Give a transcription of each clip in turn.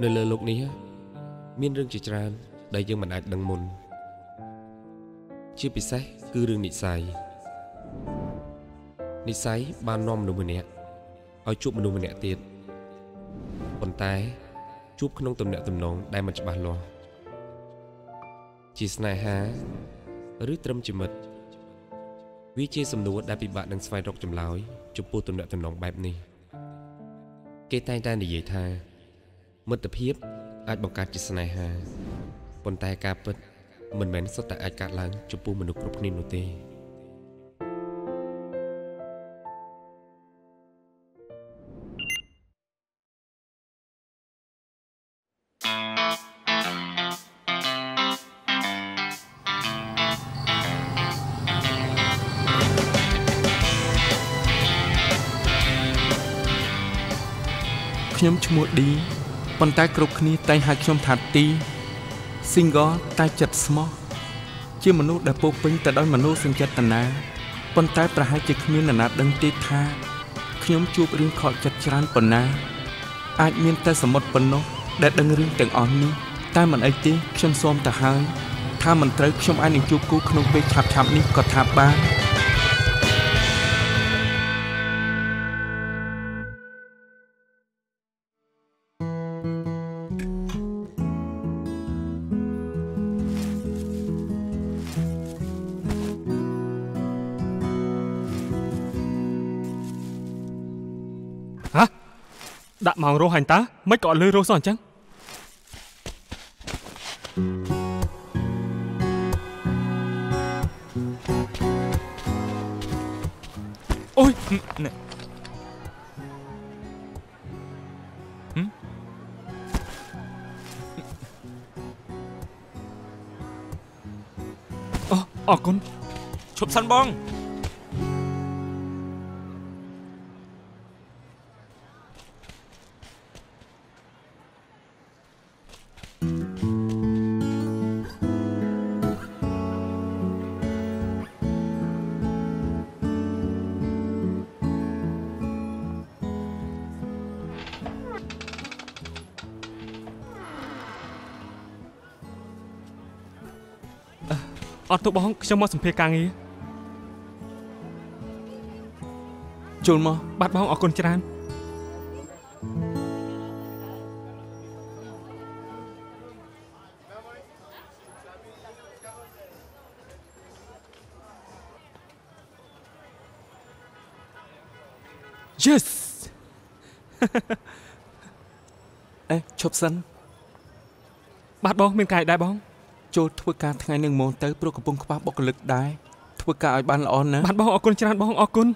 nơi lơ lục ní miên rừng chỉ tràn đầy dương mình ai đằng mồn chưa bị say cứ rừng nị say ban nom đồ mình nè ao chụp mình đồ mình nè tiệt còn tay chụp không tầm nè tầm nón đai mặt bàn lo chỉ snai há rứt trâm chỉ mậtวิเชียสำนวนได้ปิบะดังสไฟรกจำลายจุปูตุนเดตนองแบบนี้เกตัยได้ในเยธามิตรเพียบอาจบังการจิตสนายหาปนตายกาเปิดเหมือนแมนสตาอาจการล้างจุปูมนุษย์กรุบนินโนเตខ្ញុំឈ្មោះឌីប៉ុន្តែគ្រប់គ្នាតែងហៅខ្ញុំថាទី single តែចិត្តស្មោះជាមនុស្សដែលពោពេញទៅដោយមនោសញ្ចេតនាប៉ុន្តែប្រហែលជាគ្មាននរណាដឹងទេថាខ្ញុំជួបរឿងខកចិត្តច្រើនប៉ុណ្ណាអាចមានតែសមុទ្រប៉ុណ្ណោះដែលដឹងរឿងទាំងអស់នេះតែមិនអីទេខ្ញុំសូមទៅហើយថាមិនត្រូវខ្ញុំអាចនឹងជួបគូក្នុងពេលឆាប់ៗនេះក៏ថាបានដាក់មករស់ហាញ់តាមិនក៏អត់លឺរស់សោះអញ្ចឹងអូយណែអូអរគុណឈប់សិនបងអត់ទៅបងខ្ញុំមកសម្ភារការងារចូលមកបាត់បងអរគុណច្រើនYes អេឈប់សិនបាទបងមានកាយដែរបងចូលធ្វើការថ្ងៃនឹងមកទៅព្រោះកំពុងខ្វះបុគ្គលិកដែរធ្វើការឲ្យបានល្អណាស់បាទបងអរគុណច្រើនបងអរគុណ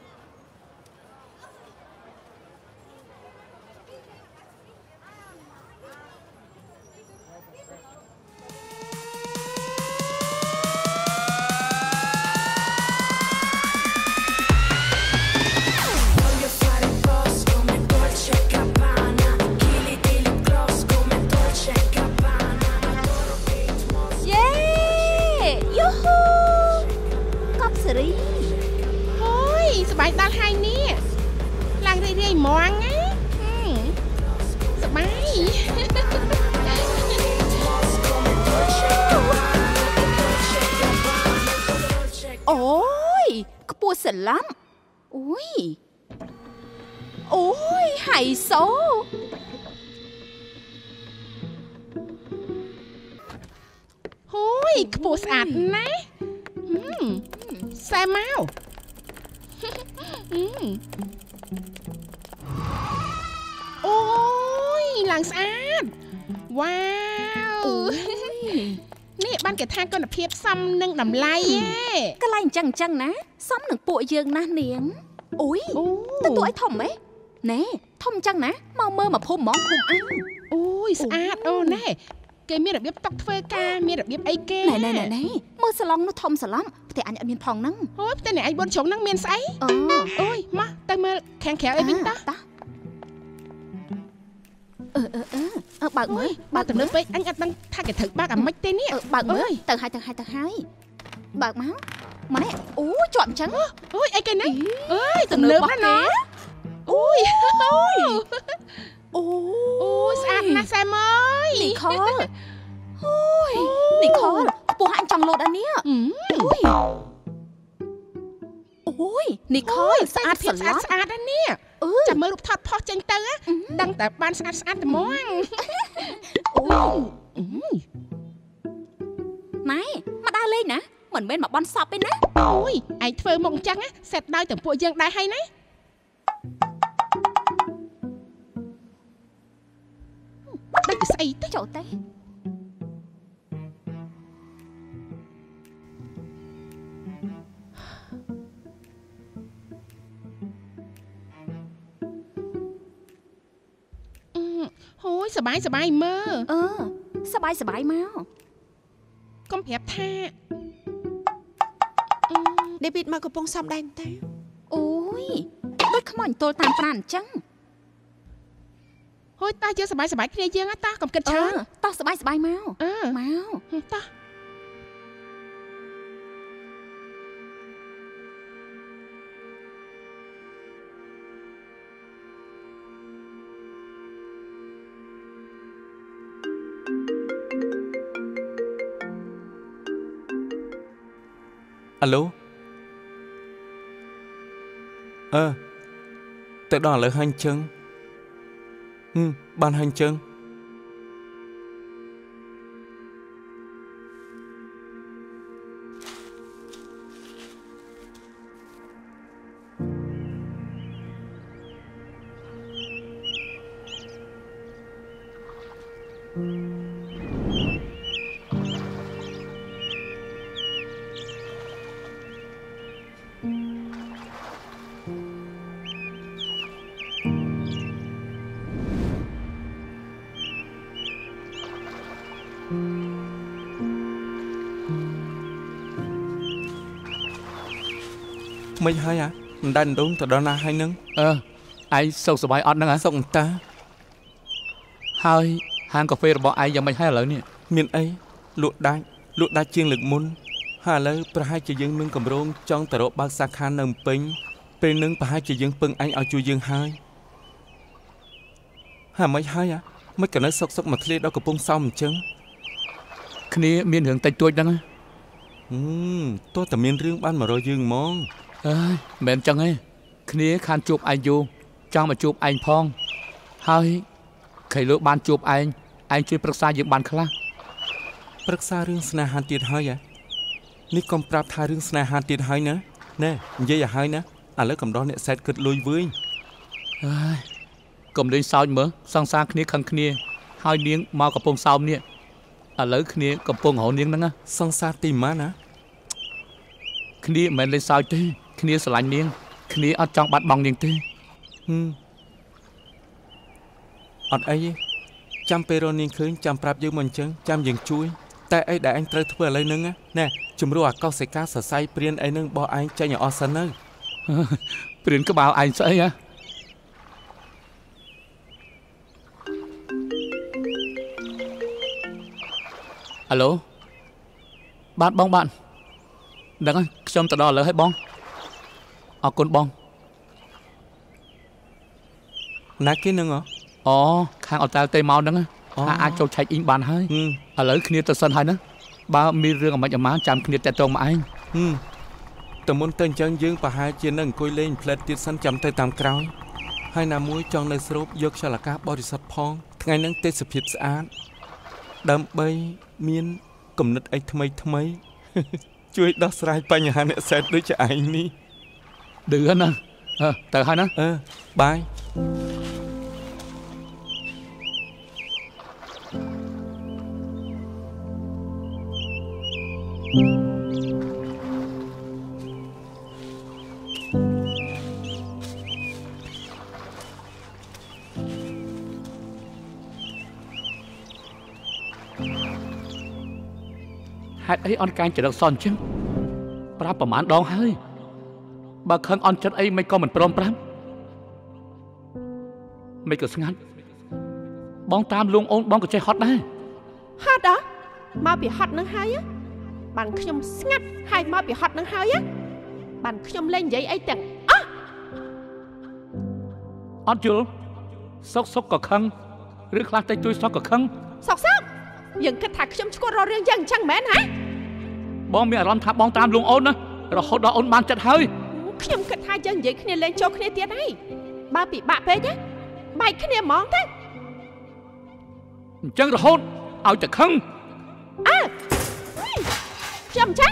ខ្ពស់ស្អាតណាស់សែមកអូយឡើងស្អាតវ៉ាវនេះបានគេថាគុណភាពសមនឹងតម្លៃកន្លែងអញ្ចឹងណាសមនឹងពួកយើងណាស់នាងអូយទៅទួឲ្យធំហ៎ណែធំអញ្ចឹងណាមកមើលមកភូមិហ្មងភូមិអញអូយស្អាតអូណែគេមានរបៀបតុកធ្វើការមានរបៀបអីគេណែមើលសាឡុងនោះធំសាឡំផ្ទះអញអត់មានផងហ្នឹងអូយផ្ទះអ្នកឯងបួនជ្រុងហ្នឹងមានស្អីអូយមកទៅមើលខាងក្រៅអីវិញតោះបើកមើលបើកទៅលើពេកអញអត់ដឹងថាគេត្រូវបើកអាម៉េចទេនេះបើកមើលទៅហើយបើកមកម៉ែអូជាប់អញ្ចឹងអូយអីគេនេះអើយទំនើបណាស់អូយ Ôi sạch nè xem ơi Nicole Ôi Nicole Bố anh chẳng lột anh nhé Ôi Nicole sạch sạch sạch anh nhé Chẳng mới rụp thọt phó chênh tư á Đăng tại ban sạch từ món Này mà đa lên nè Mình bên mà bon sọp bên nè Ôi anh thơ mộng chăng á Xẹt đôi tưởng bộ dương đai hay nấy Đây là xây tới chỗ tay Ôi sờ bài mơ Sờ bài mau Con phép tha David mà có bông xăm đành ta Ôi Đôi không ảnh tôi tàn phản chăng Ôi ta chưa sờ bài kia dương á ta còn kịch chán Ta sờ bài mau Mau Ta Alo Tới đó là hành chân Ban hành chân Mấy hai à Đành đúng thật đó là hai nâng Ai sâu sờ bài ọt nâng hả Xong ta Hai Hàng cà phê bỏ ai giờ mấy hai lợi nè Miền ấy Lụa đá chiên lực môn Hà lời bà hai chị dân nâng cầm rôn Trong tờ độ bác xa khá nâng pinh Pê nâng bà hai chị dân pưng anh ở chui dân hai Hà mấy hai à Mấy cả nói sốc mà thê đó có bông xong chân Cái này miền hướng tay tuôi nâng Tôi tầm miền rương ban mà rồi dương mong Mẹn chân ấy Cái này khăn chụp anh vô Trong mà chụp anh phong Hai Khởi lựa ban chụp anhជួយប្រឹក្សាយើងបានខ្លះប្រឹក្សារឿងស្នេហាទៀតហើយនេះកុំប្រាប់ថារឿងស្នេហាទៀតហើយណាណែនិយាយឲ្យហើយណាឥឡូវកំដរអ្នកសែតគិតលុយវិញកុំលេងសើចមើលសង្សារគ្នាខឹងគ្នាហើយនាងមកកំពុងសោមនេះឥឡូវគ្នាកំពុងរហូតនាងហ្នឹងសង្សារទីម៉ាណាគ្នាមិនមែនលេងសើចទេគ្នាស្រឡាញ់នាងគ្នាអត់ចង់បាត់បង់នាងទេអត់អីទេចាំពេលរនាងឃើញចាំប្រាប់យើងមកអញ្ចឹងចាំយើងជួយតែអីដែលអញត្រូវធ្វើឥឡូវហ្នឹងណែជំរុះអាកោសិកាសរសៃព្រានអីហ្នឹងបោះឯងចេញឲ្យអស់សិនទៅព្រានក្បាលឯងស្អីហ៎អាឡូបាទបងបាទដឹងហើយខ្ញុំទៅដល់ឥឡូវហើយបងអរគុណបងណាគេនឹងអូខាងអត់តែទេមកហ្នឹងថាអាចចូលឆែកអ៊ីងបានហើយឥឡូវគ្នាទៅសិនហើយណាបើមានរឿងអាម៉េចអាម៉ាចាំគ្នាតែតងមកឯងតែមុនទៅអញ្ចឹងយើងប្រហែលជានឹងអង្គុយលេងផ្លែតទៀតសិនចាំទៅតាមក្រោយហើយណាមួយចង់នៅស្រូបយកខ្យល់អាកាសបរិសុទ្ធផងថ្ងៃហ្នឹងទេសភាពស្អាតដើម្បីមានគំនិតអីថ្មីជួយដោះស្រាយបញ្ហាអ្នកសែតដូចជាឯងនេះឌឺណាទៅហើយណាបាយហេតុអីអន់កាញ់ចរិតសនចឹងប្រាប់ប្រមាណដងហើយបើខឹងអន់ចិត្តអីមិនក៏មិនព្រមប្រាប់មិនក៏ស្ងាត់បងតាមលួងអូនបងក៏ចេះហត់ដែរហត់មកពីហត់នឹងហើយបានខ្ញុំស្ងាត់ហើយមកពីហត់នឹងហើយបានខ្ញុំលេងនិយាយអីទាំងអត់យល់សុកក៏ខឹងឬខ្លះតែជួយសុកក៏ខឹងសក់យើងគិតថាខ្ញុំឈ្មោះរករឿងយ៉ាងអញ្ចឹងមែនហ៎បងមានអារម្មណ៍ថាបងតាមលួងអូនណារហូតដល់អូនបានចិត្តហើយខ្ញុំគិតថាយើងនិយាយគ្នាលេងចូលគ្នាទៀតហើយបើពិបាកពេកណាបែកគ្នាហ្មងទៅអញ្ចឹងរហូតឲ្យតែខឹងខ្ញុំចាស់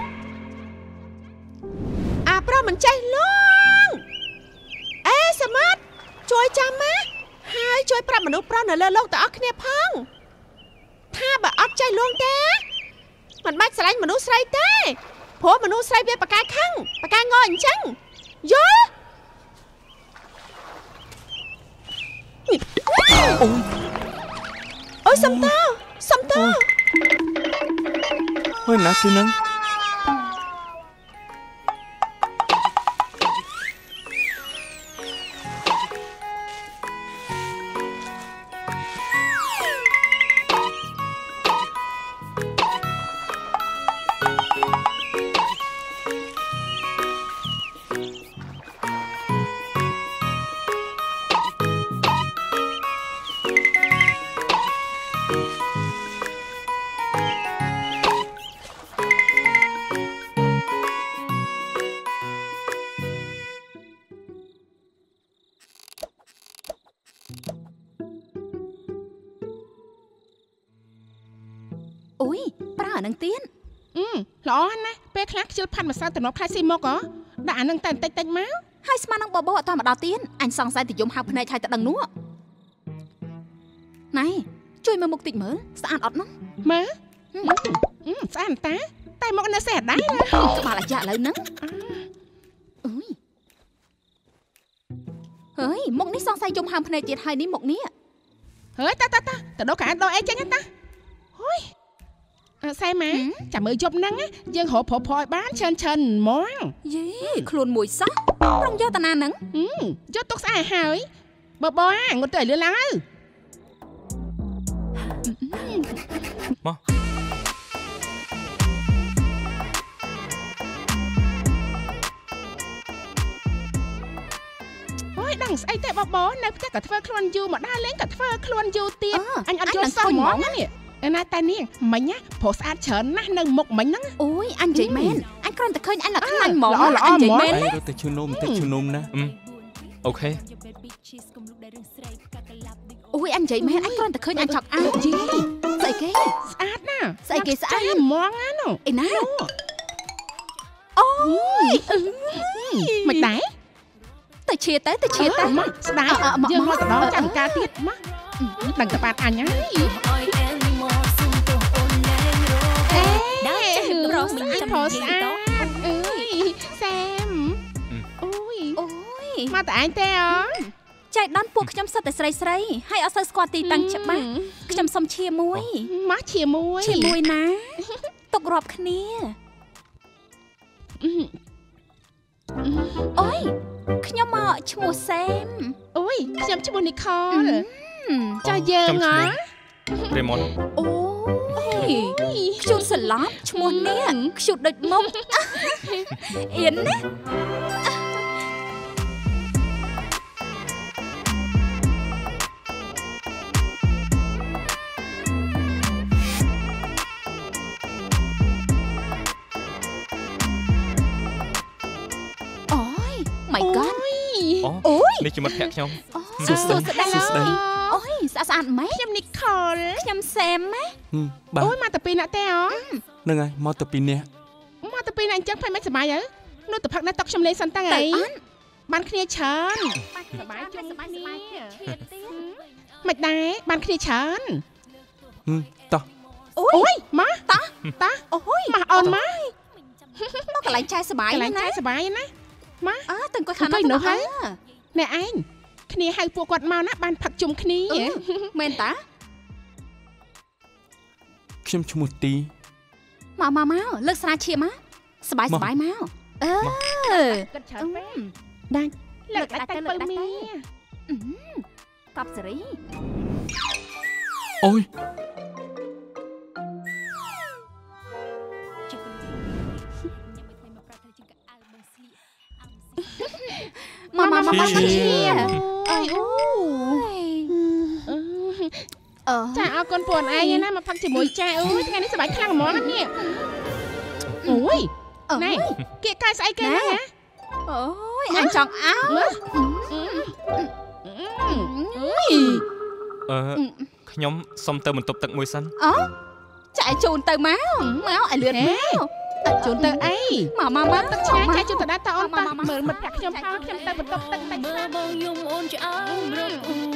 អាប្រុសមិនចេះលងអេសមាតជួយចាំមកហើយជួយប្រាប់មនុស្សប្រុសនៅលើលោកទាំងអស់គ្នាផងថាបើអត់ចេះលងទេមិនបាច់ស្រឡាញ់មនុស្សស្រីទេព្រោះមនុស្សស្រីវាប្រកែកខឹងប្រកែកងអញ្ចឹងយល់អូយសំតើអើយណាគេនឹងអូយប្រើអានឹងទៀនល្អណាស់ពេលខ្លះខ្ជិលផាត់ម្សៅតំណខ្លាយស៊ីមកដាក់អានឹងតែបន្តិចមកហើយស្មាននឹងបបោអត់តាមមកដល់ទៀនអញសង្ស័យតែយំហៅភ្នែកហើយតែដឹងនោះណៃជួយមើលមុខតិចមើលស្អាតអត់ហ្នឹងមើលស្អាតតែមកនៅសេះដែរក្បាលអាយ៉ាឥឡូវហ្នឹងអូយហើយមុខនេះសង្ស័យយំហៅភ្នែកទៀតហើយនេះមុខនេះហើយតាទៅដោះកាដោះអីចេញតាហុយសែម៉ាចាំមើលយប់ហ្នឹងយើងរកប្រឲ្យបានច្រើនហ្មងយេខ្លួនមួយសោះប្រងយកតាណាហ្នឹងយកទុកស្អាតហើយបើបងងត់ទៅឲ្យលឿនឡើងទៅមកអូយដឹងស្អីតែបបនៅផ្ទះក៏ធ្វើខ្លួនយូរមកដើរលេងក៏ធ្វើខ្លួនយូរទៀតអញអត់យល់សោះហ្មងនេះណាតែនាងមិញព្រោះស្អាតច្រើនណាស់នៅមុខមិញហ្នឹងអូយអញនិយាយមែនអញគ្រាន់តែឃើញអញឡើងខ្លាញ់ហ្មងអញនិយាយមែនណាទៅឈឺនំបន្តិចឈឺនំណាអូខេអូយអញនិយាយមែនអញគ្រាន់តែឃើញអញចង់អាយជីស្អីគេស្អាតណាស់ស្អីគេស្អាតហ្មងណានោះអីណាអូយមិនដែរទៅឈៀតទៅមកស្ដាយយើងមកទៅដល់ចាំការទៀតមកដឹងតែបាត់អញហើយរស់ស្អាតព្រោះស្អាតអើយសែមអូយមកតែឯងទេអូចៃដន្យពួកខ្ញុំសិតតែស្រីហើយអត់សូវស្គាល់ទីតាំងច្បាស់ខ្ញុំសុំឈាមួយមកឈាមួយណាទុករាប់គ្នាអូយខ្ញុំមកឈ្មោះសែមអូយខ្ញុំឈ្មោះនីខលចៅយើងហ៎រេម៉ុនអូយខ្ជូតស្លាប់ឈ្មោះនេះខ្ជូតដូចមុខអៀនណាmy god អូយនេះជាមិត្តភក្តិខ្ញុំសួស្ដីអូយស្អាតម៉េចខ្ញុំនីខលខ្ញុំសែមម៉េចអូយមកតែពីអ្នកទេអូហ្នឹងហើយមកតែពីអ្នកអញ្ចឹងផ្លែមិនសុបាយហើយនោះទៅផឹកនៅតុខ្ញុំលេងសិនតាអីបានគ្នាច្រើនសុបាយជុំគ្នាមិនដែរបានគ្នាច្រើនតោះអូយមកតោះអូយមកអូនមកកន្លែងចែសុបាយណាមកទៅអង្គុយខាងនោះហើយអ្នកឯងគ្នាហៅពួកគាត់មកណាបានផឹកជុំគ្នាមែនតាខ្ញុំឈ្មោះទីមកលើកស្រាឈាមមកសបាយមកគិតច្រើនពេកដាច់លើកដាច់ទៅពៅមីកប់សេរីអូយមកឈាអីអូចាអរគុណពួកឯងណាមកផឹកជាមួយចាអូយថ្ងៃនេះសប្បាយខ្លាំងហ្មងនេះអូយណែគៀកកាយស្អីគេហ្នឹងហ៎អូយអញចង់អោខ្ញុំសុំទៅបន្ទប់ទឹកមួយសិនចាជូនទៅមកឲ្យលឿនមកជូនទៅអីមកទឹកឆ្ងាញ់ចាជូនទៅដល់តអូនប៉មើលមិត្តភក្តិខ្ញុំផងខ្ញុំទៅបន្ទប់ទឹកតែមើលបងយំអូនឆ្អើមរត់អួ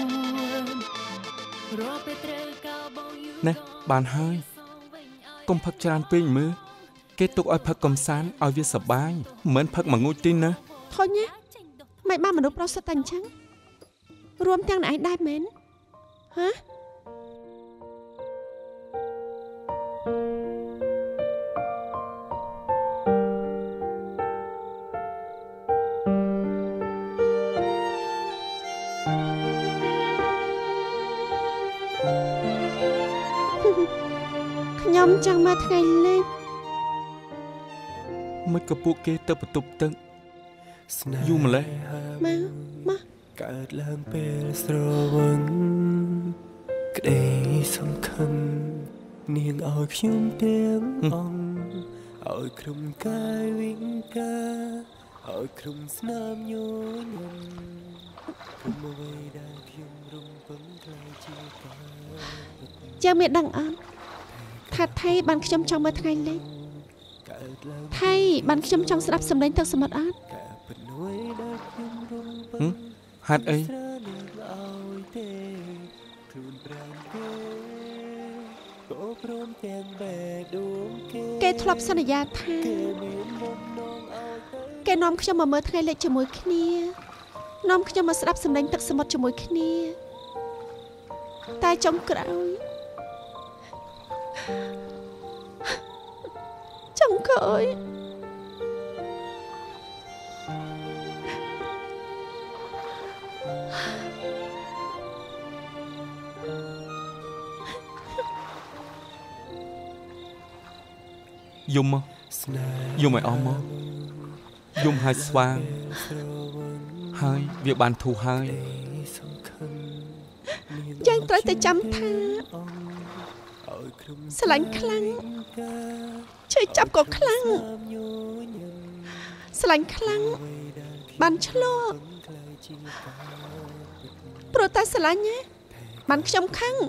នរកពេលត្រូវកោបងយូរនេះបានហើយកុំផឹកច្រើនពេកមើលគេទុកឲ្យផឹកកំសាន្តឲ្យវាសប្បាយមិនផឹកមួយងូតទេណាធុញណាមិនបានមនុស្សប្រុសសិតតែអញ្ចឹងរួមទាំងឯងដែរមែនហ៎ខ្ញុំចង់មកថ្ងៃលេងមិនក៏ពួកគេទៅបន្ទប់ទឹកយូរម្លេះមកកើតឡើងពេលស្រវឹងក្តីសង្ឃឹមនាងឲ្យខ្ញុំទាំងអង្គឲ្យក្រុមកាយវិញកាឲ្យក្រុមស្នាមញញឹមក្រុមអ្វីដែលខ្ញុំរំពឹងខ្លាចជាការចាំមានដឹងអត់ថាថៃបានខ្ញុំចង់មើលថ្ងៃលេងថៃបានខ្ញុំចង់ស្ដាប់សម្លេងទឹកសមុទ្រអត់ហេតុអីគេធ្លាប់សន្យាថាគេនាំខ្ញុំមកមើលថ្ងៃលេងជាមួយគ្នានាំខ្ញុំមកស្ដាប់សម្លេងទឹកសមុទ្រជាមួយគ្នាតែចុងក្រោយយំមកយំឲ្យអស់មកយំឲ្យស្វាងហើយវាបានធូរហើយយើងត្រូវតែចាំថាស្រឡាញ់ខ្លាំងឈឺចាប់ក៏ខ្លាំងស្រឡាញ់ខ្លាំងបានឆ្លងព្រោះតែស្រឡាញ់ណាបានខ្ញុំខឹង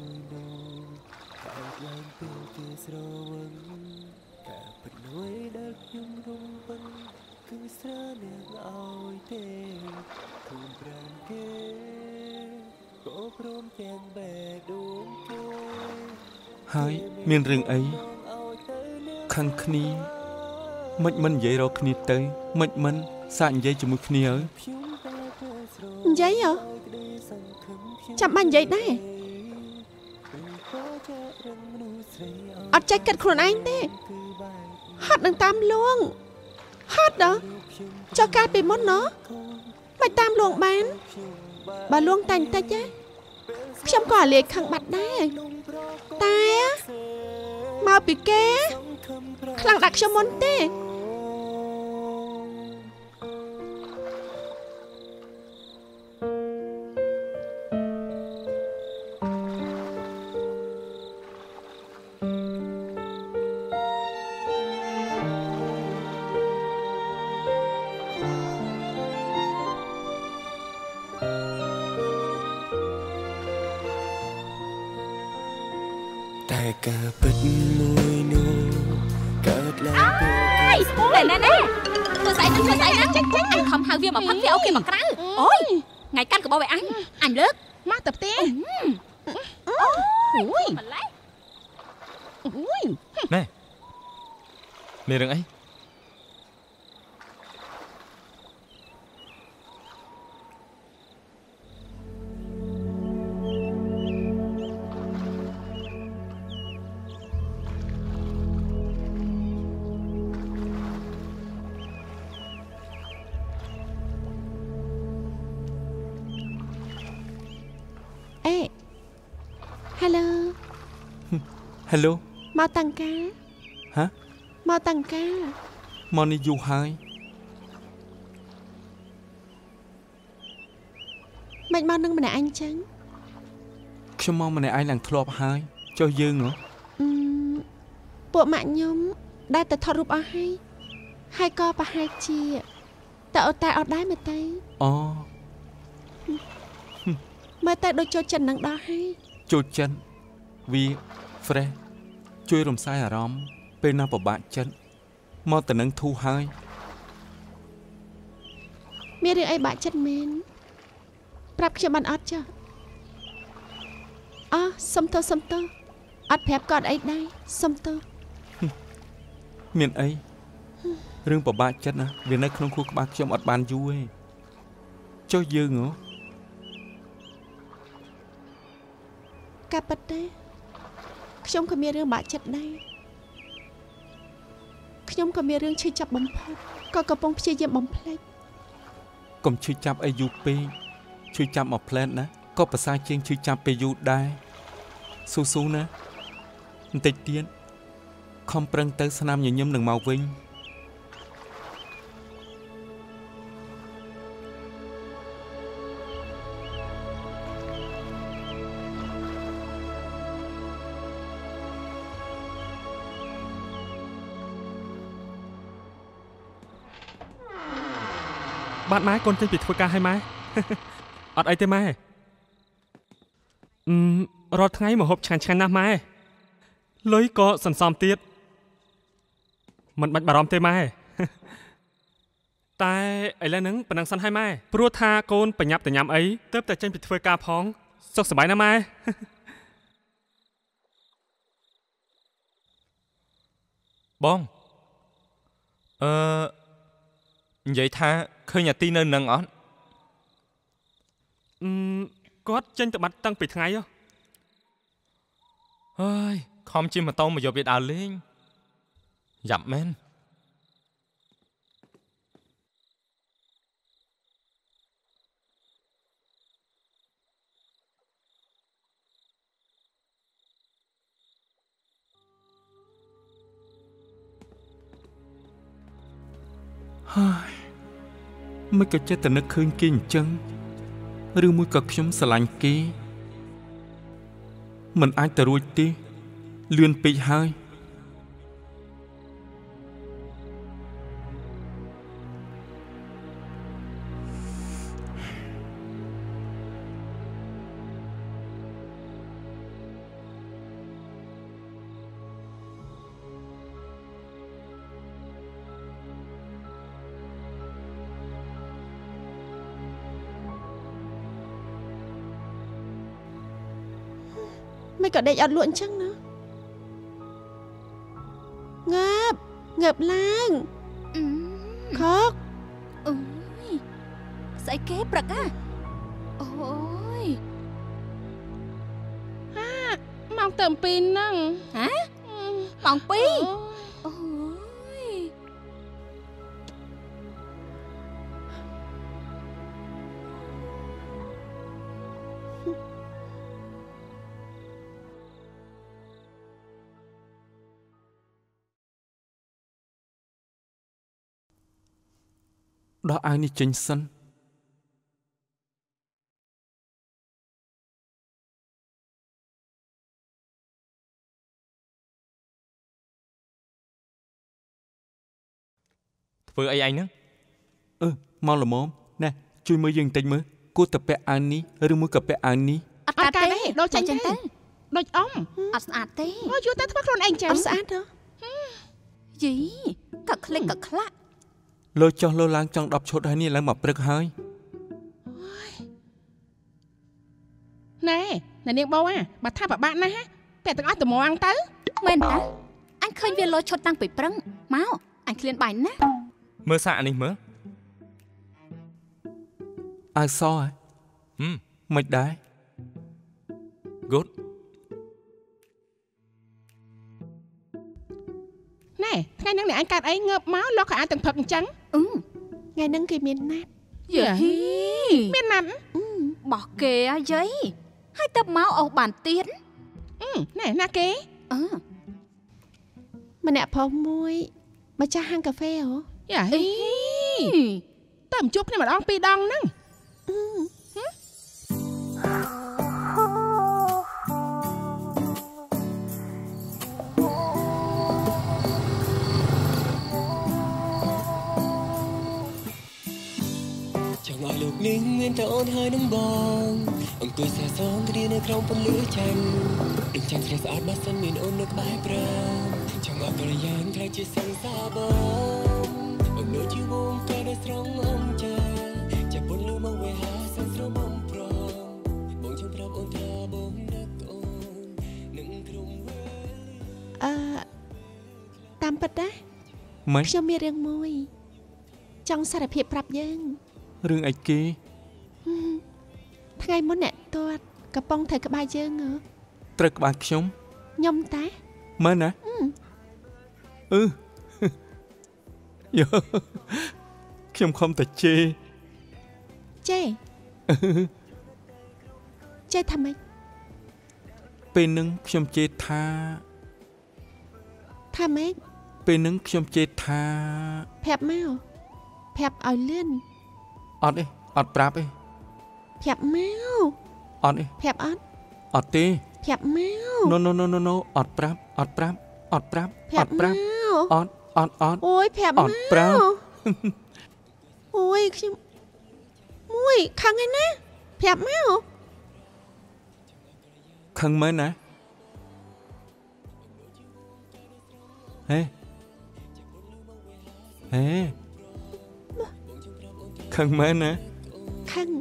ហើយមានរឿងអីខឹងគ្នាមិននិយាយរកគ្នាទៅមិនសាកនិយាយជាមួយគ្នាហើយនិយាយហ៎ចាំបាច់និយាយដែរអត់ចេះគិតខ្លួនឯងទេហត់នឹងតាមលួងហត់ដល់ចុះកាលពីមុនណ៎មិនតាមលួងបានបើលួងតែបន្តិចទេខ្ញុំក៏លាយខឹងបាត់ដែរតែមកពីគេខ្លាំងដាក់ខ្ញុំមុនទេតែការពិតមួយនោះកើតឡើងពេលណែធ្វើស្អីហ្នឹងចេញអញខំហៅវាមកផឹកវាអូខេមកក្រៅអូយថ្ងៃកាន់កបោឲ្យអញលើកមកទៅផ្ទះអូយម្លេះអូយណែមានរឿងអី Hello មកតាំងការហ៎មកតាំងការមកនេះយូរហើយមិនមកនឹងម្នាក់អញចឹងខ្ញុំមកម្នាក់ឯងឡើងធ្លាប់ហើយចុះយើងហ៎ពួកម៉ាក់ខ្ញុំដែលទៅថតរូបអស់ហើយក៏ប្រហែលជាតើអូតែអត់ដែរមើលទៅអូមើលទៅដូចចូលចិត្តនឹងដល់ហើយចូលចិត្តវា fresh ជួយរំសាយអារម្មណ៍ពេលណាពិបាកចិត្តមកទៅនឹងធូរហើយមានរឿងអីបាក់ចិត្តមែនប្រាប់ខ្ញុំបានអត់ចាសុំទោសអត់ប្រាប់ក៏អត់អីដែរសុំទោសមានអីរឿងពិបាកចិត្តណាវានៅក្នុងខួរក្បាលខ្ញុំអត់បានយូរទេចុះយើងហ៎កាពិតទេខ្ញុំក៏មានរឿងបាក់ចិត្តដែរខ្ញុំក៏មានរឿងឈឺចាប់បំផុតក៏កំពុងព្យាយាមបំភ្លេចកុំឈឺចាប់អីយូរពេកឈឺចាប់មកផ្លែតណាក៏ប្រសើរជាងឈឺចាប់ពេលយូរដែរស៊ូណាបន្តិចទៀតខំប្រឹងទៅស្នាមញញឹមនឹងមកវិញបាទម៉ែកូនចេញពីធ្វើការឲ្យម៉ែអត់អីទេម៉ែរាល់ថ្ងៃមកហូបឆ្ងាញ់ណាស់ម៉ែលុយក៏សន្សំទៀតមិនបាច់បារម្ភទេម៉ែតែឥឡូវហ្នឹងប៉ុណ្ណឹងសិនហើយម៉ែព្រោះថាកូនបញ្ញាប់តញ៉ាំអីទើបតែចេញពីធ្វើការផងសុខសប្បាយណាស់ម៉ែបងនិយាយថាឃើញអាទីនៅនឹងអត់គាត់ចេញទៅបាត់តាំងពីថ្ងៃហើយខំជិះម៉ូតូមកយកវាដើរលេងយ៉ាប់មែនហើយមិនក៏ចិត្តតែនឹកឃើញគេអញ្ចឹងឬមួយក៏ខ្ញុំស្រឡាញ់គេមិនអាចទៅរួចទេលឿនពេកហើយមិនក៏ដេកអត់លក់អញ្ចឹងណាងើបឡើងខកអូយស្អីគេព្រឹកអូយម៉ោងទៅ2ហ្នឹងម៉ោង2អូយដោះអាវនេះចេញសិនធ្វើអីឯងហ្នឹងមកល្មមណែជួយមើលយើងបន្តិចមើលគួរតែពាក់អាវនេះឬមួយក៏ពាក់អាវនេះអត់កើតទេដូចចេញទៅដូចអ៊ំអត់ស្អាតទេយូរទៅធ្វើខ្លួនឯងចឹងអត់ស្អាតទេយីក៏ក្លិចក៏ខ្លាក់លោចុះលោឡើងចង់10ឈុតហើយនេះឡើងមកព្រឹកហើយណែនាងបោបើថាពិបាកណាស់តែទាំងអស់ត្មងទៅមែនតាអញឃើញវាលោឈុតតាំងពីព្រឹងមកអញឃ្លានបាយណាស់មើលសាក់នេះមើលអាវសហ៎មិនដែរ good ណែថ្ងៃហ្នឹងអ្នកអញកាត់អីងើបមកលោកក៏អាចទាំងផឹកអញ្ចឹងថ្ងៃហ្នឹងគេមានណាត់យីមានណាត់បោះគេអាយីហើយទៅមកអូសបានទៀតណែណាគេម្នាក់ផងមួយម្ចាស់ហាងកាហ្វេហ៎យ៉ាហីតែមិនជួបគ្នាម្ដងពីរដងហ្នឹងអូនហើយនឹងបងអង្គុយសាសងគ្នានៅក្រោមពន្លឺច័ន្ទដូចច័ន្ទស្រស់ស្អាតបើសិនមានអូននៅក្បែរប្រាំចង់ឲ្យបរិយានខ្លាចជាសង្សារបងអូនដូចជាវងកែដែលស្រង់អំចាចាប់ពន្លឺមកវេហាសស្របំប្រងបងចង់ប្រាប់អូនថាបងនឹកអូននឹងក្រុមវេតាមពិតណាមិនខ្ញុំមានរឿងមួយចង់សារភាពប្រាប់យើងរឿងអីគេថ្ងៃមុនអ្នកទាត់កំពុងធ្វើក្បាលយើងត្រូវក្បាលខ្ញុំខ្ញុំតាមើលណាយោខ្ញុំខំតែជេថាម៉េចពេលនឹងខ្ញុំជេថាម៉េចពេលនឹងខ្ញុំជេថាប្រាប់មកប្រាប់ឲ្យលឿនអត់ទេអត់ប្រាប់ទេប្រាប់មកអត់ទេប្រាប់អត់ទេប្រាប់មក no អត់ប្រាប់អត់ប្រាប់អត់ប្រាប់អត់ប្រាប់អត់អូយប្រាប់អត់ប្រាប់អូយខ្ញុំមួយខឹងឯណាប្រាប់មកខឹងមែនណាហេខឹងមែនណាខឹង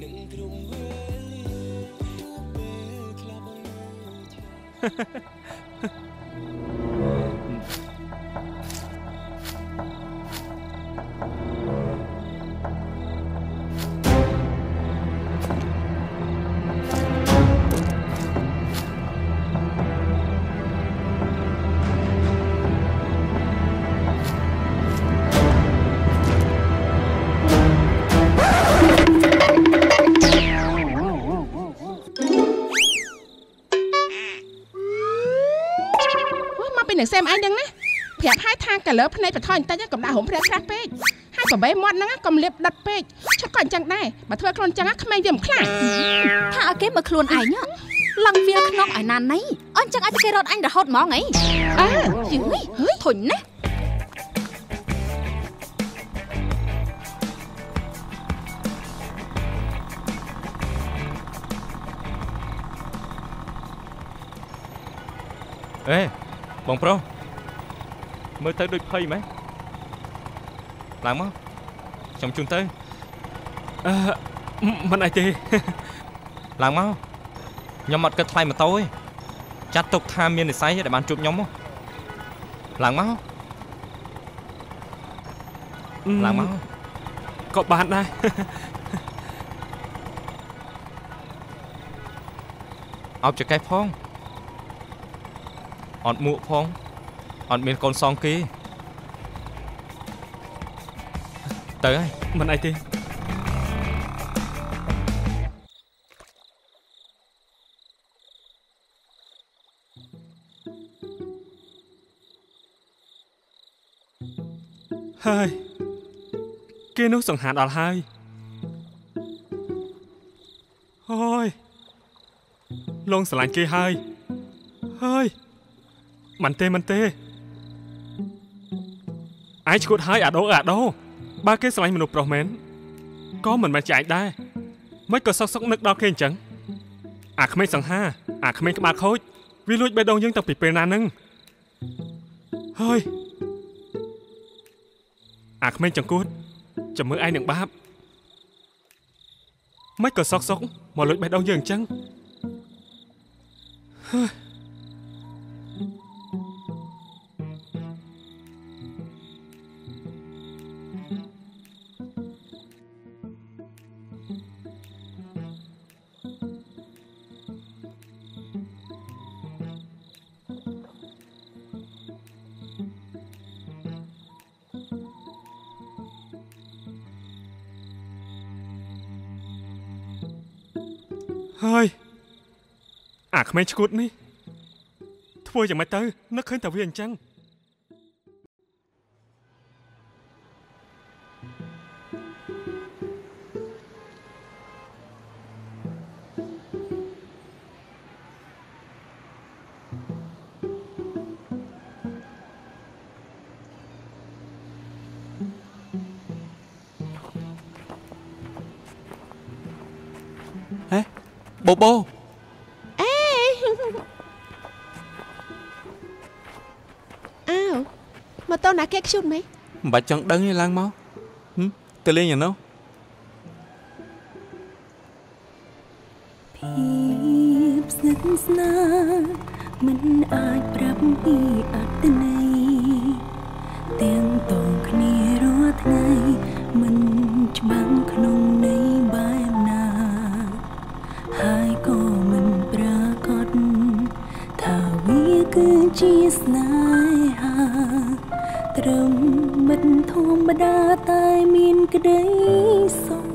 នឹងសេមអញហ្នឹងណាប្រាប់ឲ្យថាកាលើភ្នែកបថយបន្តិចកុំដាក់ហុំព្រាខ្លះពេកហើយបបេមាត់ហ្នឹងកុំលាបដិតពេកឈុតក៏អញ្ចឹងដែរបើធ្វើខ្លួនអញ្ចឹងក្មេងវាមិនខ្លាចថាឲ្យគេមើលខ្លួនឯងឡងវាលខ្នងឲ្យណាណៃអញ្ចឹងឲ្យគេរត់អញរហូតហ្មងអីយឺយធុញណាអេបងប្រុសមើលទៅដូចភ័យម៉េចឡើងមកខ្ញុំជូនទៅមិនអីទេឡើងមកខ្ញុំអត់គិតថ្លៃម៉ូតូទេចាត់ទុកថាមាននិស្ស័យដែលបានជួបខ្ញុំឡើងមកក៏បានដែរអោបចកេះផងអត់មួកផងអត់មានកូនសងគេទៅហើយមិនអីទេហើយគេនោះសង្ហាដល់ហើយអូយលងស្រឡាញ់គេហើយមិនទេឯងឈួតហើយអាដូបើគេស្រឡាញ់មនុស្សប្រុសមែនក៏មិនមែនជាឯងដែរមិនក៏សុកនឹកដល់គេអញ្ចឹងអាក្មេងសង្ហាអាក្មេងក្បាលខូចវាលួចបេះដូងយើងតាំងពីពេលណាហ្នឹងហើយអាក្មេងចង្កួតចាំមើលឯងនឹងបាបមិនក៏សុកមកលួចបេះដូងយើងអញ្ចឹងហើយអាក្មេងឈួតនេះធ្វើយ៉ាងម៉េចទៅនឹកឃើញតែវាអញ្ចឹង bố អេអើម៉ូតូណាគេខ្ជូតមេមិនបាច់ចង់ដឹងទេឡើងមកទៅលេងយ៉ាងនោះភាពស្និទ្ធស្នាលមិនអាចប្រាប់ពីអត្តន័យទាំងតងគ្នារាល់ថ្ងៃមិនច្បាំងក្នុងន័យបែបណាហើយក៏មិនប្រកបថាវាគឺជាស្នេហាត្រឹមមិនធម្មតាតែមានក្តីសុខ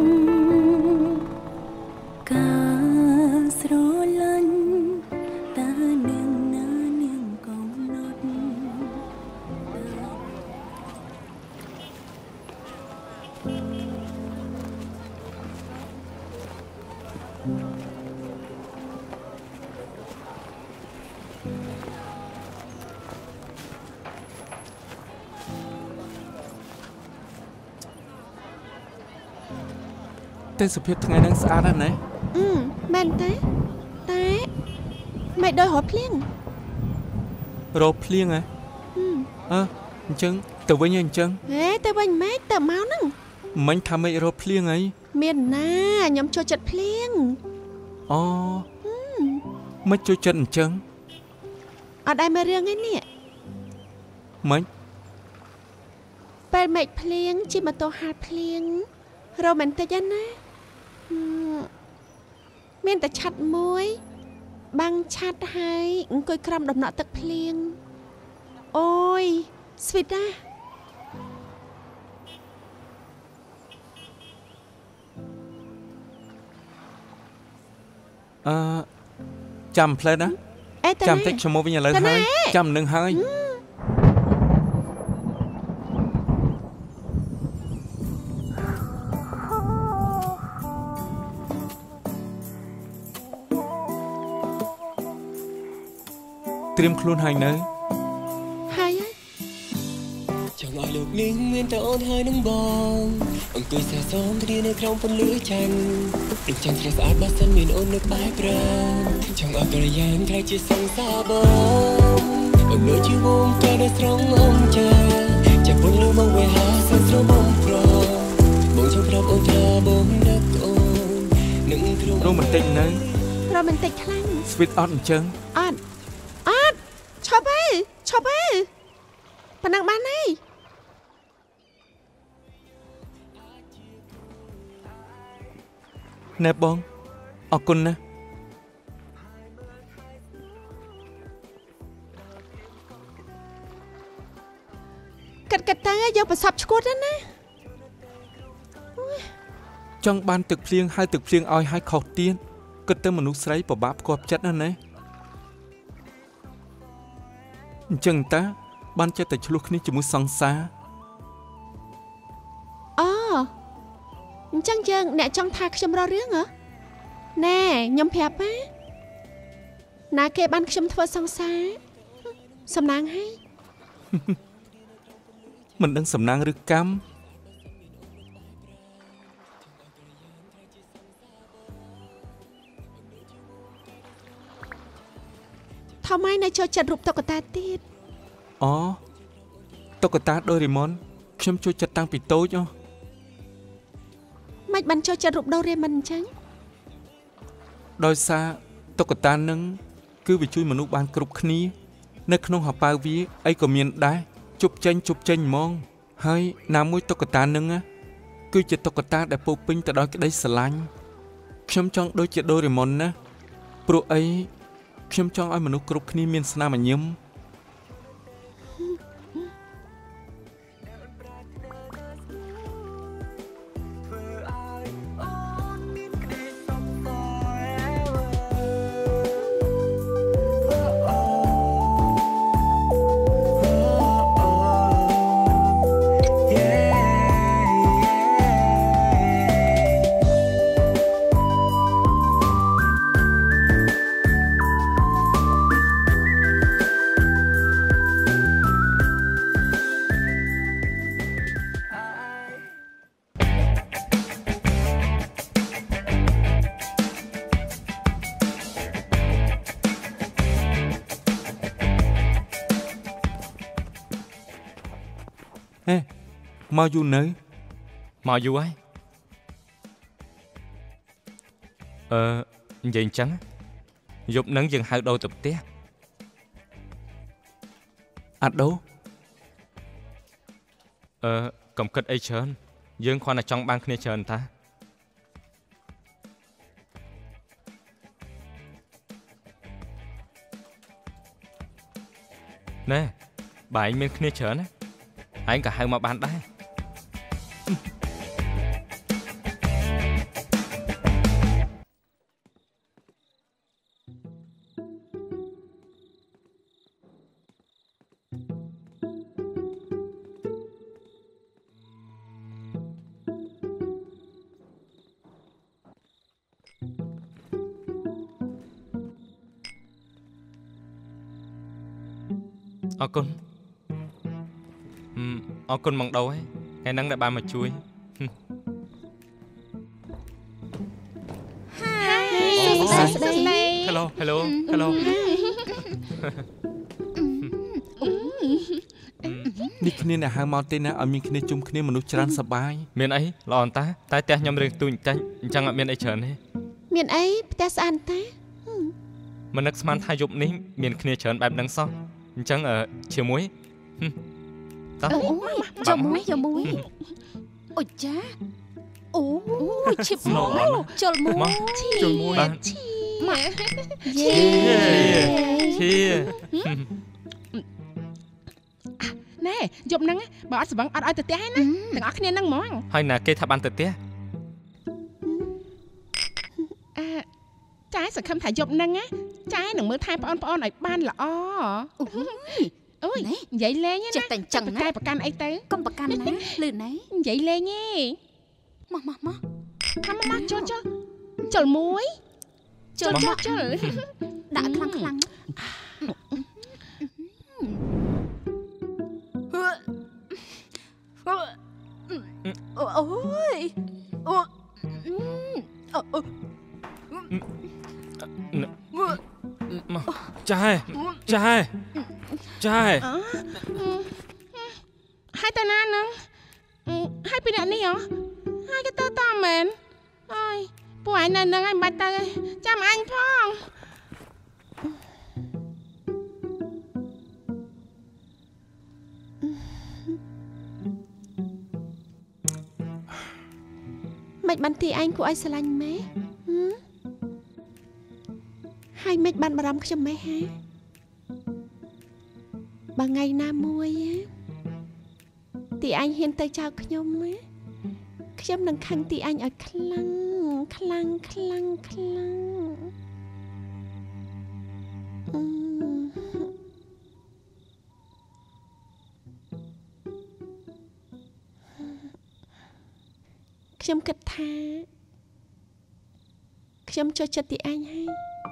ការស្រឡាញ់តើនាងណានាងកំណត់ទេសភាពថ្ងៃហ្នឹងស្អាតណាស់ណាមែនទេតែមិនដោយរត់ភ្លៀងរោភ្លៀងហ៎អញ្ចឹងទៅវិញអញ្ចឹងហេទៅវិញម៉េចទៅមកហ្នឹងមិញថាមិនរោភ្លៀងអីមានណាខ្ញុំចូលចិត្តភ្លៀងអូមិនចូលចិត្តអញ្ចឹងអត់ដែរមើលរឿងឯនេះមិនពេលមេឃភ្លៀងជិះម៉ូតូហាលភ្លៀងរ៉ូមែនទិកណាមានតែឆាត់មួយបាំងឆាត់ហើយអង្គុយក្រោមដំណក់ទឹកភ្លៀងអូយស្វីតណាចាំផ្លែណាចាំតិចខ្ញុំមកវិញឥឡូវហើយចាំនឹងហើយត្រៀមខ្លួនហើយនៅហើយចង់ឲ្យលោកនាងមានតែអូនហើយនឹងបងអង្គុយសែសងគ្នានៅក្រោមពន្លឺច័ន្ទដូចច័ន្ទស្រស់ស្អាតបើសិនមានអូននៅក្បែរប្រាណចង់ឲ្យក្រយ៉ានក្លាយជាសង្សារបងអូនដូចជាវងកែនៅស្រង់អងចាចាប់ពន្លឺមកវេហាសស្របងប្របងចង់ប្រាប់អូនថាបងនឹកអូននឹងទ្រង់រ៉ូមែនទិកនៅរ៉ូមែនទិកខ្លាំងស្វីតអត់អញ្ចឹងអត់ឈប់ហើយប៉ណ្ណឹងបានហើយណែបងអរគុណណាកាត់ទៅយកប្រសពឈួតណាចង់បានទឹកភ្លៀងហើយទឹកភ្លៀងឲ្យហើយខុសទៀតគិតទៅមនុស្សស្រីពិបាកផ្គាប់ចិត្តណាស់ណាអញ្ចឹងតាបានចិត្តតែឆ្លោះគ្នាជាមួយសង្សារអញ្ចឹងយើងអ្នកចង់ថាខ្ញុំរករឿងហ៎ណែខ្ញុំប្រាប់ណាគេបានខ្ញុំធ្វើសង្សារសំណាងហើយមិនដឹងសំណាងឬកម្មថមៃនៅចូលចិត្តរូបតុក្កតាទៀតតុក្កតាដូរេម៉ុនខ្ញុំចូលចិត្តតាំងពីតូចមិនបានចូលចិត្តរូបដូរេម៉ុនអញ្ចឹងដោយសារតុក្កតានឹងគឺវាជួយមនុស្សបានគ្រប់គ្នានៅក្នុងហប៉ៅវាអីក៏មានដែរជប់ចេញហ្មងហើយណាមួយតុក្កតានឹងគឺជាតុក្កតាដែលពោពេញទៅដោយក្តីស្រឡាញ់ខ្ញុំចង់ដូចជាដូរេម៉ុនណាព្រោះអីខ្ញុំចង់ឲ្យមនុស្សគ្រប់គ្នាមានស្នាមញញឹមហេមកយូរនៅមកយូរហើយនិយាយអញ្ចឹងយប់នឹងយើងហៅដូរទៅផ្ទះអត់ដូរកុំគិតអីច្រើនយើងគ្រាន់តែចង់បានគ្នាច្រើនតាណែបើឯងមានគ្នាច្រើនណាឯងក៏ហៅមកបានដែរអរគុណម៉ងដូឯងថ្ងៃហ្នឹងដែលបានមកជួយស្ដី Hello នេះគ្នាអ្នកហៅមកទេណាឲ្យមានគ្នាជុំគ្នាមនុស្សច្រើនសប្បាយមានអីល្អអន្តាតែផ្ទះខ្ញុំរឿងទូចតិចអញ្ចឹងអត់មានអីច្រើនទេមានអីផ្ទះស្អាតតាមិននឹកស្មានថាយប់នេះមានគ្នាច្រើនបែបហ្នឹងសោះអញ្ចឹងជាមួយតោះយកមួយអូចាអូឈិបមកជលមួយបាទយេណែយប់ហ្នឹងបើអត់ស្វឹងអត់ឲ្យទៅផ្ទះហើយណាទាំងអស់គ្នាហ្នឹងហ្មងហើយណាគេថាបានទៅផ្ទះចាយសង្ឃឹមថាយប់ហ្នឹងចាយនឹងមើលថែប្អូនឲ្យបានល្អអូយនិយាយលេងណាចេះតែអញ្ចឹងណាប្រកាន់អីទៅកុំប្រកាន់ណាលឺណែនិយាយលេងទេមកថាមកចុលមួយចុលដាក់ខ្លាំងអូយចាយហើយតាណានឹងហើយពីអ្នកនេះហ៎ហើយក៏ទៅតាមមែនអើយពួកឯងនៅនឹងឯងមិនបាច់ទៅចាំអញផងមិនបានទីឯងគួរឲ្យស្រឡាញ់ម៉ែហើយមិនបានបារម្ភខ្ញុំម៉ែហាបើថ្ងៃណាមួយទីឯងហ៊ានទៅចោលខ្ញុំខ្ញុំនឹងខឹងទីឯងឲ្យខ្លាំងខ្ញុំគិតថាខ្ញុំចូលចិត្តទីឯងហើយ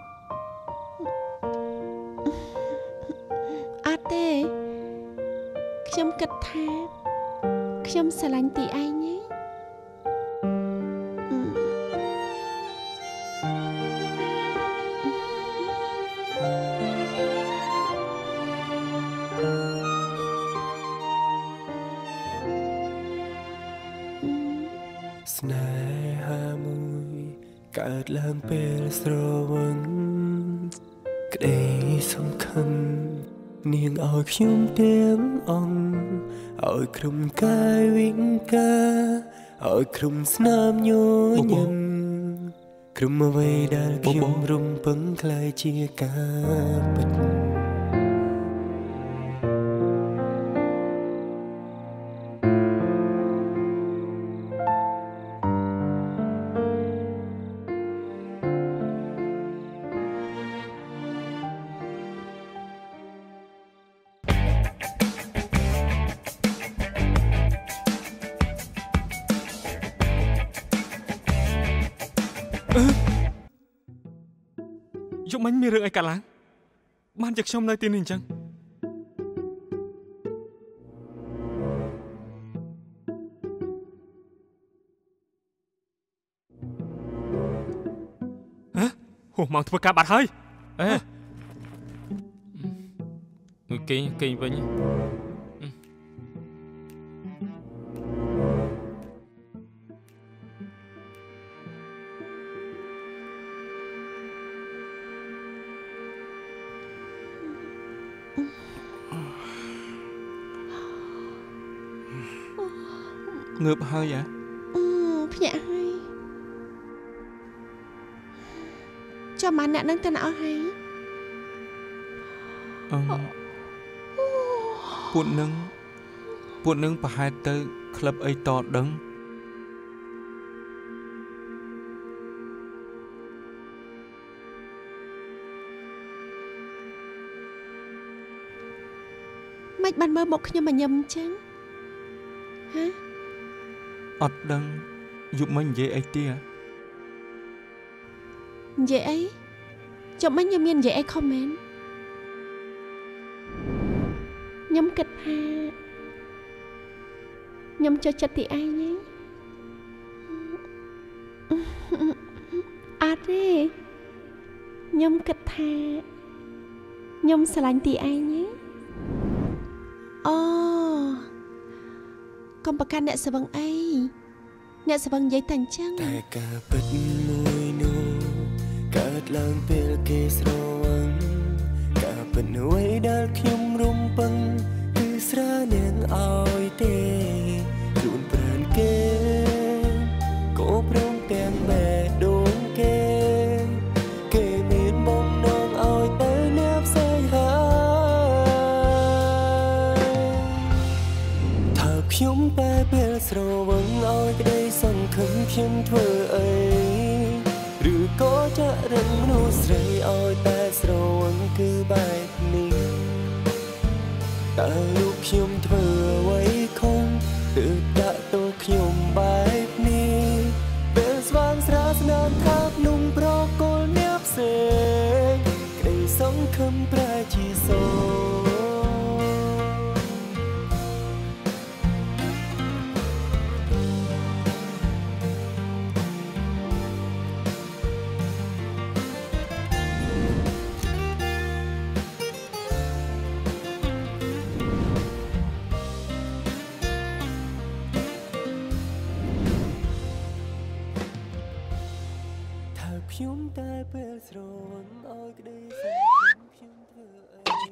អត់ទេខ្ញុំគិតថាខ្ញុំស្រឡាញ់ទីឯងហ៎ស្នេហាមួយកើតឡើងពេលស្រវឹងក្តីសំខាន់នាងឲ្យខ្ញុំទាំងអង្គឲ្យក្រុមកាយវិញកាឲ្យក្រុមស្នាមញញឹមក្រុមអ្វីដែលខ្ញុំរំពឹងខ្លាយជាការពិតយប់មិញមានរឿងអីកើតឡើងបានជាខ្ញុំនៅទីនេះអញ្ចឹងហ៎មកធ្វើការបាត់ហើយគេវិញ ngợp hơi à nhẹ hay cho mà nè nâng tên áo hay Buồn nâng bà hai tơ club ấy to đấng mày bàn mơ một nhưng mà nhầm chăng hả ọt đấng giúp mình dễ ấy tia dễ ấy cho mấy nhầm nhân dễ ấy comment nhầm kịch ha nhầm cho chặt thì ai nhé đi nhầm kịch ha nhầm xà lạnh thì ai nhé con bạc can nè sờ bằng ai nè sờ bằng giấy thành trăng แต่กะปิดมวยนูกะลังเปลเกสระวังกะปิดไว้ดาลขยมรุมปังคือสระเนียงเอาเตจุนเปรนเกโกพร้อมแปงแม่ดวงเกมีนมองน้องเอาเตเนียบใส่หาถ้าขยมแต่เปลสระวังเอาได้สังคมเขียนเธอเอ๋ยหรือก็จะเรื่องมนุษย์ใส่เอาแต่สระวังคือแบบนี้แต่ลูกขยมเธอไว้คงตืดดะตัวขยมแบบนี้เป็นสว่างสระสนานทักนุ่งโปรโกลเนียบเสกได้สังคมแปรจีโซខ្ញុំតែពេលស្រវឹងឲ្យក្តីសង្ឃឹមខ្ញុំធ្វើអី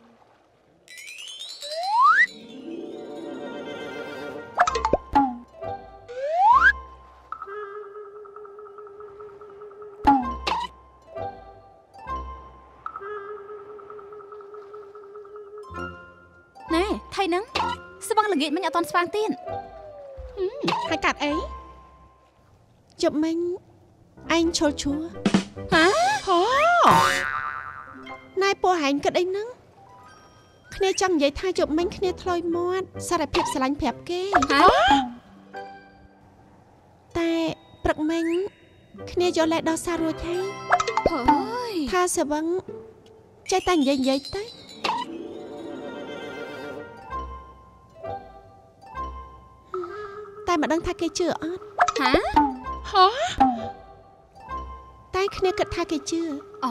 ណែថៃហ្នឹងស្វឹងល្ងាចមិញអត់តន់ស្វាងទៀតហើយកាត់អីជប់មិញអញឈលឈួរហ៎ណៃពោះហែងគិតអីហ្នឹងគ្នាចង់និយាយថាជប់មិញគ្នាថ្លុយមាត់សារភាពស្រឡាញ់ប្រាប់គេតែព្រឹកមិញគ្នាយកលេខដល់សាររួចហើយភើយថាសវឹងចេះតែនិយាយទៅតែមិនដឹងថាគេជឿអត់ហ៎តែគ្នាគិតថាគេជឿអូ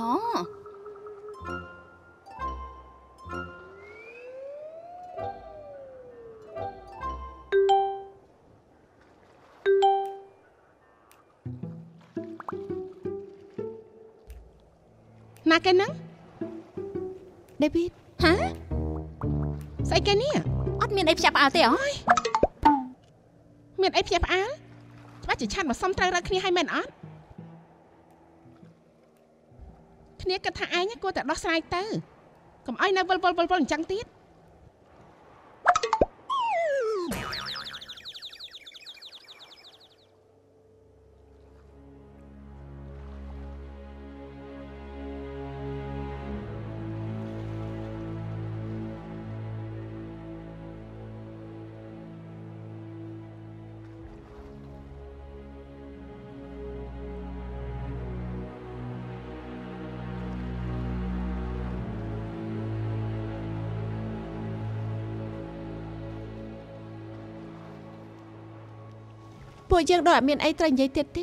ណាគេហ្នឹងដេវីតស្អីគេនេះអត់មានអីភ្ញាក់ផ្អើលទេអើយមានអីភ្ញាក់ផ្អើលច្បាស់ជាឆាត់មកសុំត្រូវរកគ្នាឲ្យមែនអត់គ្នាគិតថាឯងគួរតែដោះស្រាយទៅកុំឲ្យនៅវិលអញ្ចឹងទៀតពួកយើងដូចអត់មានអីត្រូវនិយាយទៀតទេ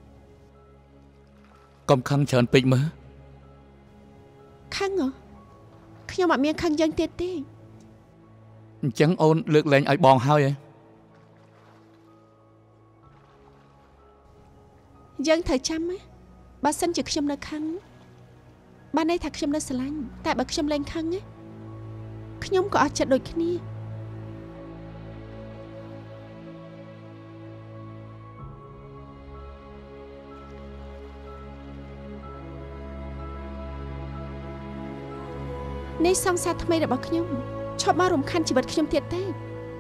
កុំខឹងច្រើនពេកមើលខឹងហ៎ខ្ញុំអត់មានខឹងយើងទៀតទេអញ្ចឹងអូនលើកលែងឲ្យបងហើយហ៎យើងត្រូវចាំណាបើសិនជាខ្ញុំនៅខឹងបានន័យថាខ្ញុំនៅស្រឡាញ់តែបើខ្ញុំលែងខឹងណាខ្ញុំក៏អត់ចិត្តដូចគ្នានេះសង្សារថ្មីរបស់ខ្ញុំឈប់មករំខានជីវិតខ្ញុំទៀតទេ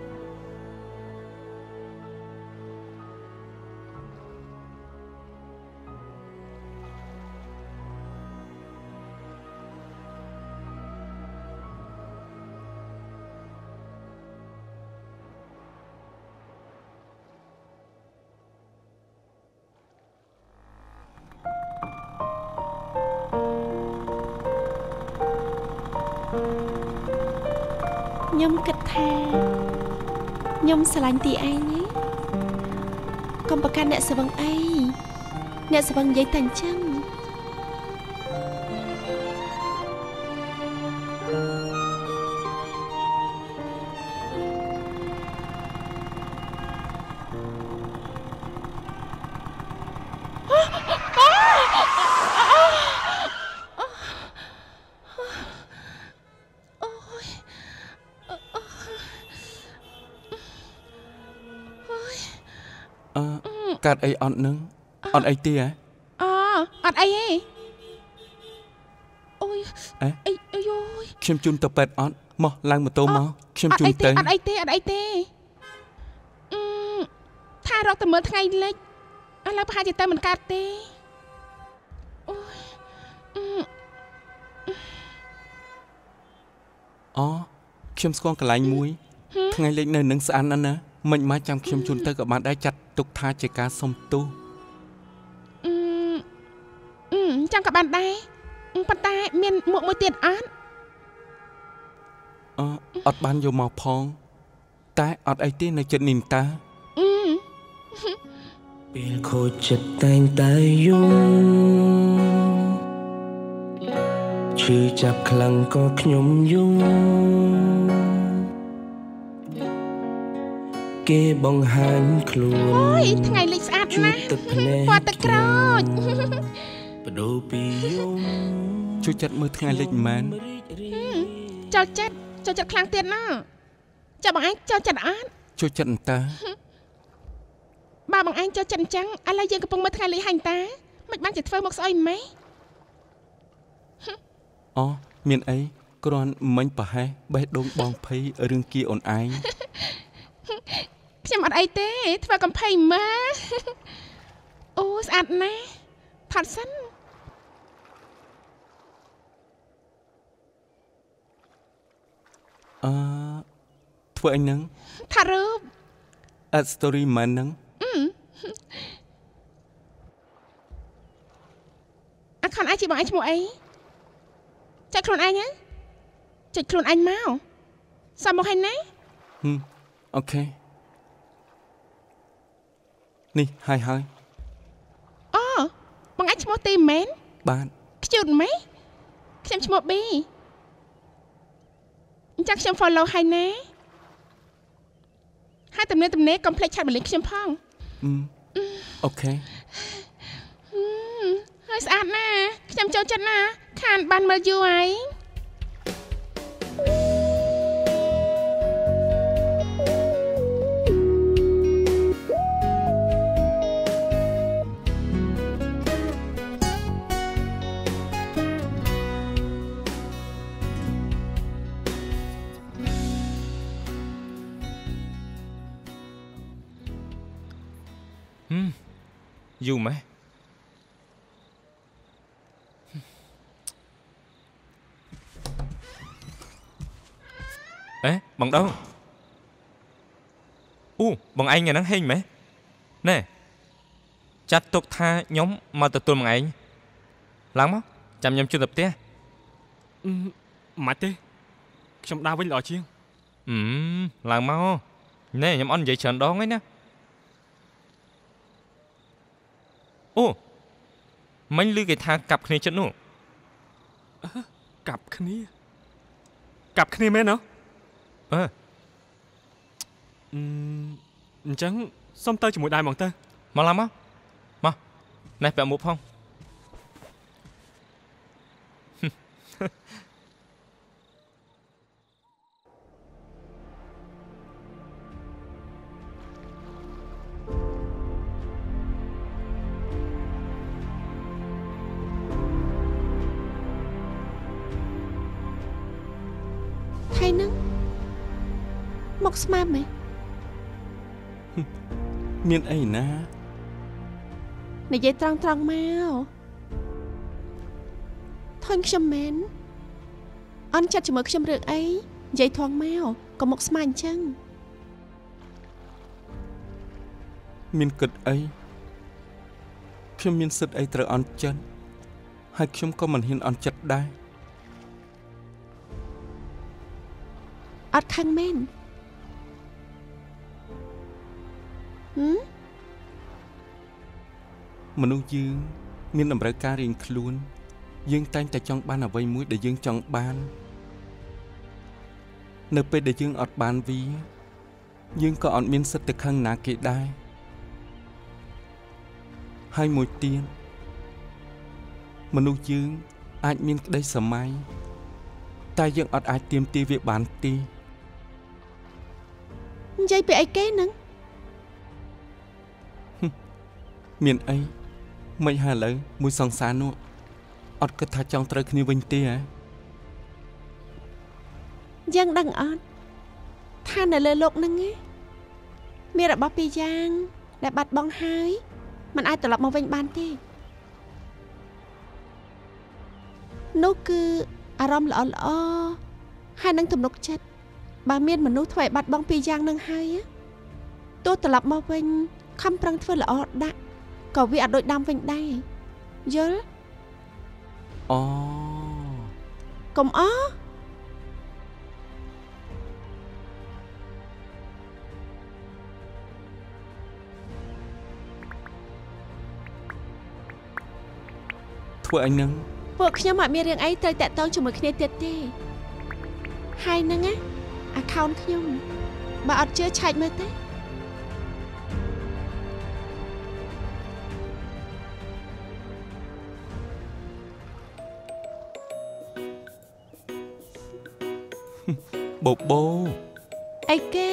ខ្ញុំគិតថាខ្ញុំស្រឡាញ់ទីឯងណាកុំប្រកាន់អ្នកស្វឹងអីអ្នកស្វឹងនិយាយតែអញ្ចឹងកាត់អីអត់នឹងអត់អីទេហ៎អត់អីទេអូយអីអាយខ្ញុំជូនទៅពេទ្យអត់មកឡើងម៉ូតូមកខ្ញុំជូនទៅអត់អីទេថារកតែមើលថ្ងៃលិចឥឡូវប្រហែលជាទៅមិនកើតទេអូខ្ញុំស្គាល់កន្លែងមួយថ្ងៃលិចនៅនឹងស្អាតណាស់ណាមិនមកចាំខ្ញុំជូនទៅក៏បានដែរចាត់ទុកថាជាការសុំទោសចាំក៏បានដែរប៉ុន្តែមានមួកមួយទៀតអត់អត់បានយកមកផងតែអត់អីទេនៅចិត្តនេះតាពេលខូចចិត្តតែងតែយំឈឺចាប់ខ្លាំងក៏ខ្ញុំយំគេបង្ហាញខ្លួនអូយថ្ងៃលិចស្អាតណាស់ពណ៌ទឹកក្រូចបដូរពីយំជួយចិត្តមើលថ្ងៃលិចមែនចូលចិត្តខ្លាំងទៀតណាចាំបងឯងចូលចិត្តអត់ជួយចិត្តអន្តាបើបងឯងចូលចិត្តអញ្ចឹងឥឡូវយើងកំពុងមើលថ្ងៃលិចហាញ់តាមិនបានជាធ្វើមកស្អុយម៉េចអូមានអីគ្រាន់មិញប្រហែសបេះដូងបងភ័យរឿងគៀអូនឯងខ្ញុំអត់អីទេធ្វើកំភៃម៉ាអូស្អាតណាស់ថតសិនធ្វើអីហ្នឹងថារូបអត់ story មែនហ្នឹងអាខនអាចជាបងឯងឈ្មោះអីចុចខ្លួនឯងណាចុចខ្លួនឯងមកសាមកហើយណាអូខេនេះហើយអូបងឯងឈ្មោះទីមែនបាទខ្ជូតម៉េចខ្ញុំឈ្មោះ B អញ្ចឹងខ្ញុំ follow ហើយណាហើយទំនេរកុំភ្លេចឆាតបលិកខ្ញុំផងអូខេហើយស្អាតណាស់ខ្ញុំចូលចិត្តណាស់ខានបានមើលយូរហើយយូរម៉េចបងដងបងឯងហ្នឹងហេងម៉េចណែចាត់ទុកថាខ្ញុំមកទទួលបងឯងឡើងមកចាំខ្ញុំជិះទៅផ្ទះមិនទេខ្ញុំដើរវិញល្អជាងឡើងមកណែខ្ញុំអត់និយាយច្រើនដងឯណាអូមិញឮគេថាកាប់គ្នាចិត្តនោះកាប់គ្នាមែនណាអញ្ចឹងសុំទៅជាមួយដែរហ្មងទៅមកឡើងមកណែពាក់មួកផងមកស្មាមហ៎មានអីណានិយាយត្រង់មកធន់ខ្ញុំមែនអន់ចិត្តជាមួយខ្ញុំរឿងអីនិយាយធំមកក៏មកស្មាអញ្ចឹងមានគិតអីខ្ញុំមានសិទ្ធអីត្រូវអន់ចិត្តហើយខ្ញុំក៏មិនហ៊ានអន់ចិត្តដែរអត់ខឹងមែនមនុស្សយើងមានតម្រូវការរៀងខ្លួនយើងតែងតែចង់បានអ្វីមួយដែលយើងចង់បាននៅពេលដែលយើងអត់បានវាយើងក៏អត់មានសិទ្ធិទៅខឹងណាគេដែរហើយមួយទៀតមនុស្សយើងអាចមានក្តីសម័យតែយើងអត់អាចទាមទារវាបានទេនិយាយពីអីគេហ្នឹងមានអីមិនហើយឥឡូវមួយសង្សារនោះអត់គិតថាចង់ត្រូវគ្នាវិញទេហ៎យ៉ាងដឹងអត់ថានៅលើលោកហ្នឹងមានរបស់ពីរយ៉ាងដែលបាត់បង់ហើយมันអាចត្រឡប់មកវិញបានទេនោះគឺអារម្មណ៍ល្អហើយនឹងទំនុកចិត្តបើមានមនុស្សធ្វើឲ្យបាត់បង់ពីរយ៉ាងហ្នឹងហើយទោះត្រឡប់មកវិញខំប្រឹងធ្វើល្អដាក់ក៏វាអត់ដូចដើមវិញដែរយល់អូកុំអធ្វើអីហ្នឹងពួកខ្ញុំអត់មានរឿងអីត្រូវតាក់ទងជាមួយគ្នាទៀតទេហើយហ្នឹងណា account ខ្ញុំបើអត់ជឿឆែកមើលទេបបោអីគេ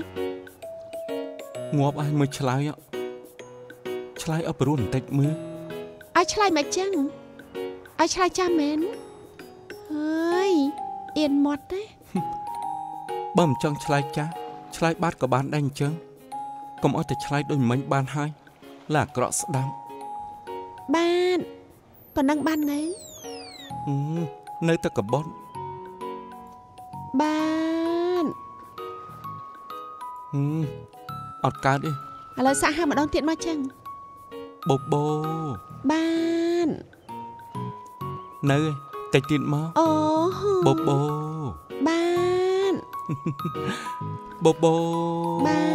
ងាប់ឲ្យមើលឆ្លើយអត់ព្រោះបន្តិចមើលឲ្យឆ្លើយមកចឹងឲ្យឆ្លើយចាស់មែនហើយអៀនមាត់ទេបើមិនចង់ឆ្លើយចាស់ឆ្លើយបាត់ក៏បានដែរអញ្ចឹងកុំអត់តែឆ្លើយដូចមិញបានហើយឡាអាក្រក់ស្ដាប់បានប៉ុណ្ណឹងបាននៅតែកបត់បានអត់កើតទេឥឡូវសាក់ហាម្ដងទៀតមកចឹងបបោបាននៅតិចទៀតមកអូបបោបានបបោបាន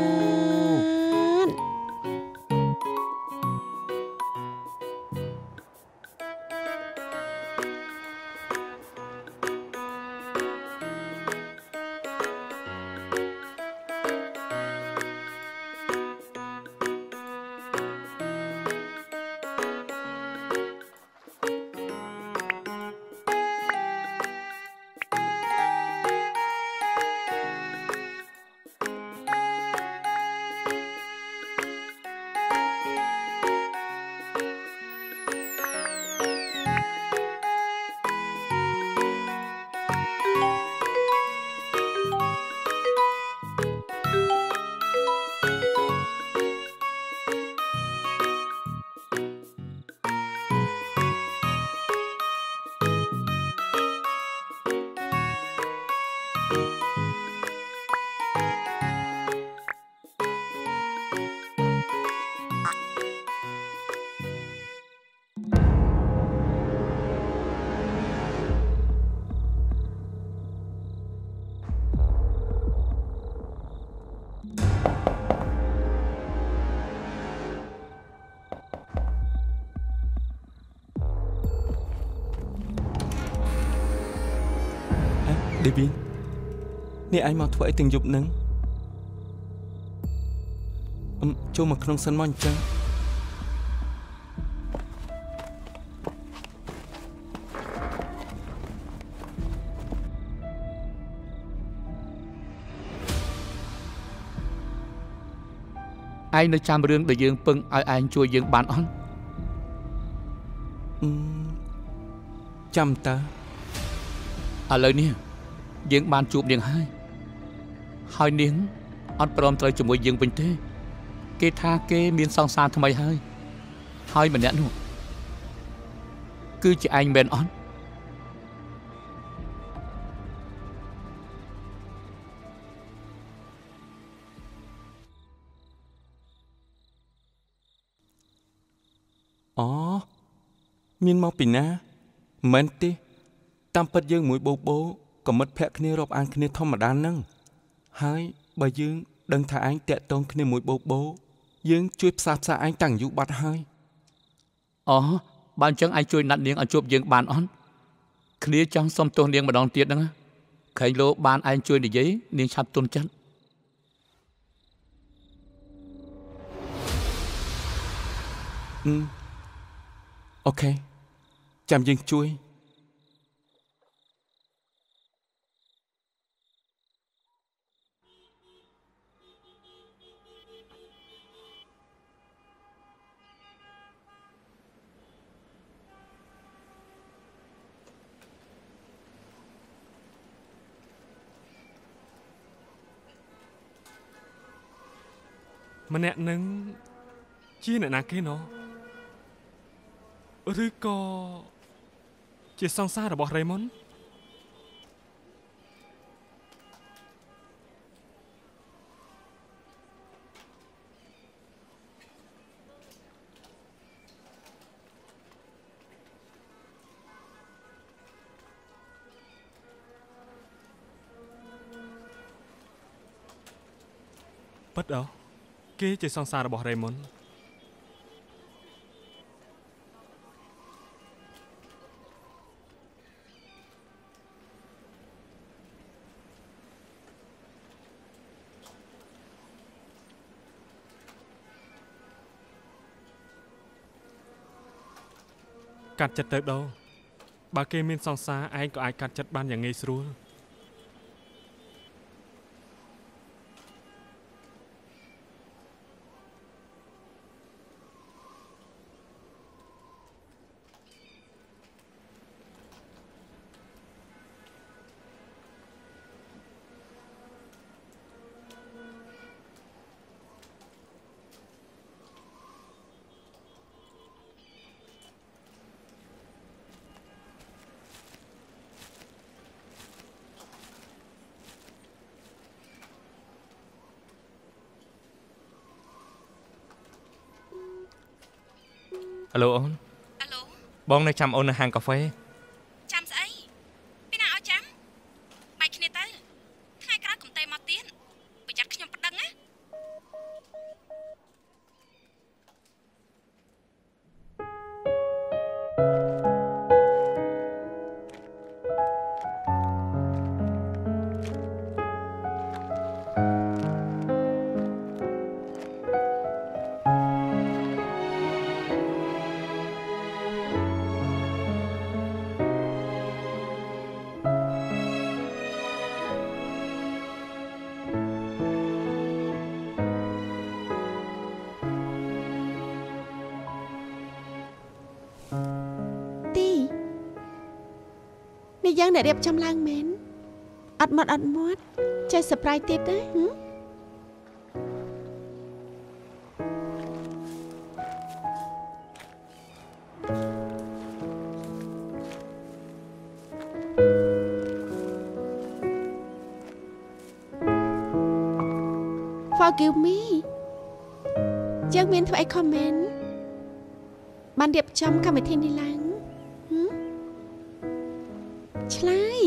ដេវីនេះឯងមកធ្វើអីទាំងយប់ហ្នឹងចូលមកក្នុងសិនមកអញ្ចឹងឯងនៅចាំរឿងដែលយើងពឹងឲ្យឯងជួយយើងបានអត់ចាំតើឥឡូវនេះយើងបានជួបនាងហើយហើយនាងអត់ព្រមត្រូវជាមួយយើងវិញទេគេថាគេមានសង្សារថ្មីហើយម្នាក់នោះគឺជាឯងមែនអត់អូមានមកពីណាមិនទេតាមពិតយើងមួយបូក៏មិត្តភក្តិគ្នារាប់អានគ្នាធម្មតាហ្នឹងហើយបើយើងដឹងថាឯងតាក់ទងគ្នាមួយបូយើងជួយផ្សារឯងតាំងយូរបាត់ហើយអូបើអញ្ចឹងឯងជួយណាត់នាងឲ្យជួបយើងបានអត់គ្នាចង់សុំទោសនាងម្ដងទៀតហ្នឹងខែងលោបានឯងជួយនិយាយនាងឆាប់ទន់ចិត្តអូខេចាំយើងជួយម្នាក់នឹងជាអ្នកណាគេណោះឬក៏ជាសង្សាររបស់រ៉េម៉ុនពិតអើគេជាសង្សាររបស់រ៉េម៉ុនកាត់ចិត្តទៅđâuបើគេមានសង្សារឯងក៏អាចកាត់ចិត្តបានយ៉ាងងាយស្រួលអាឡូអូនអាឡូបងនៅចាំអូននៅហាងកាហ្វេចាំស្អីពីណាឲ្យចាំបែកគ្នាទៅថ្ងៃក្រោយកុំទេមកទៀតប្រយ័ត្នខ្ញុំប្តឹងណាយើងអ្នករៀបចំឡើងមែនអត់មាត់ចេះ surprise ទៀតទេForgive me យើងមានធ្វើអី comment បានរៀបចំកម្មវិធីនេះឡើងឆ្លើយ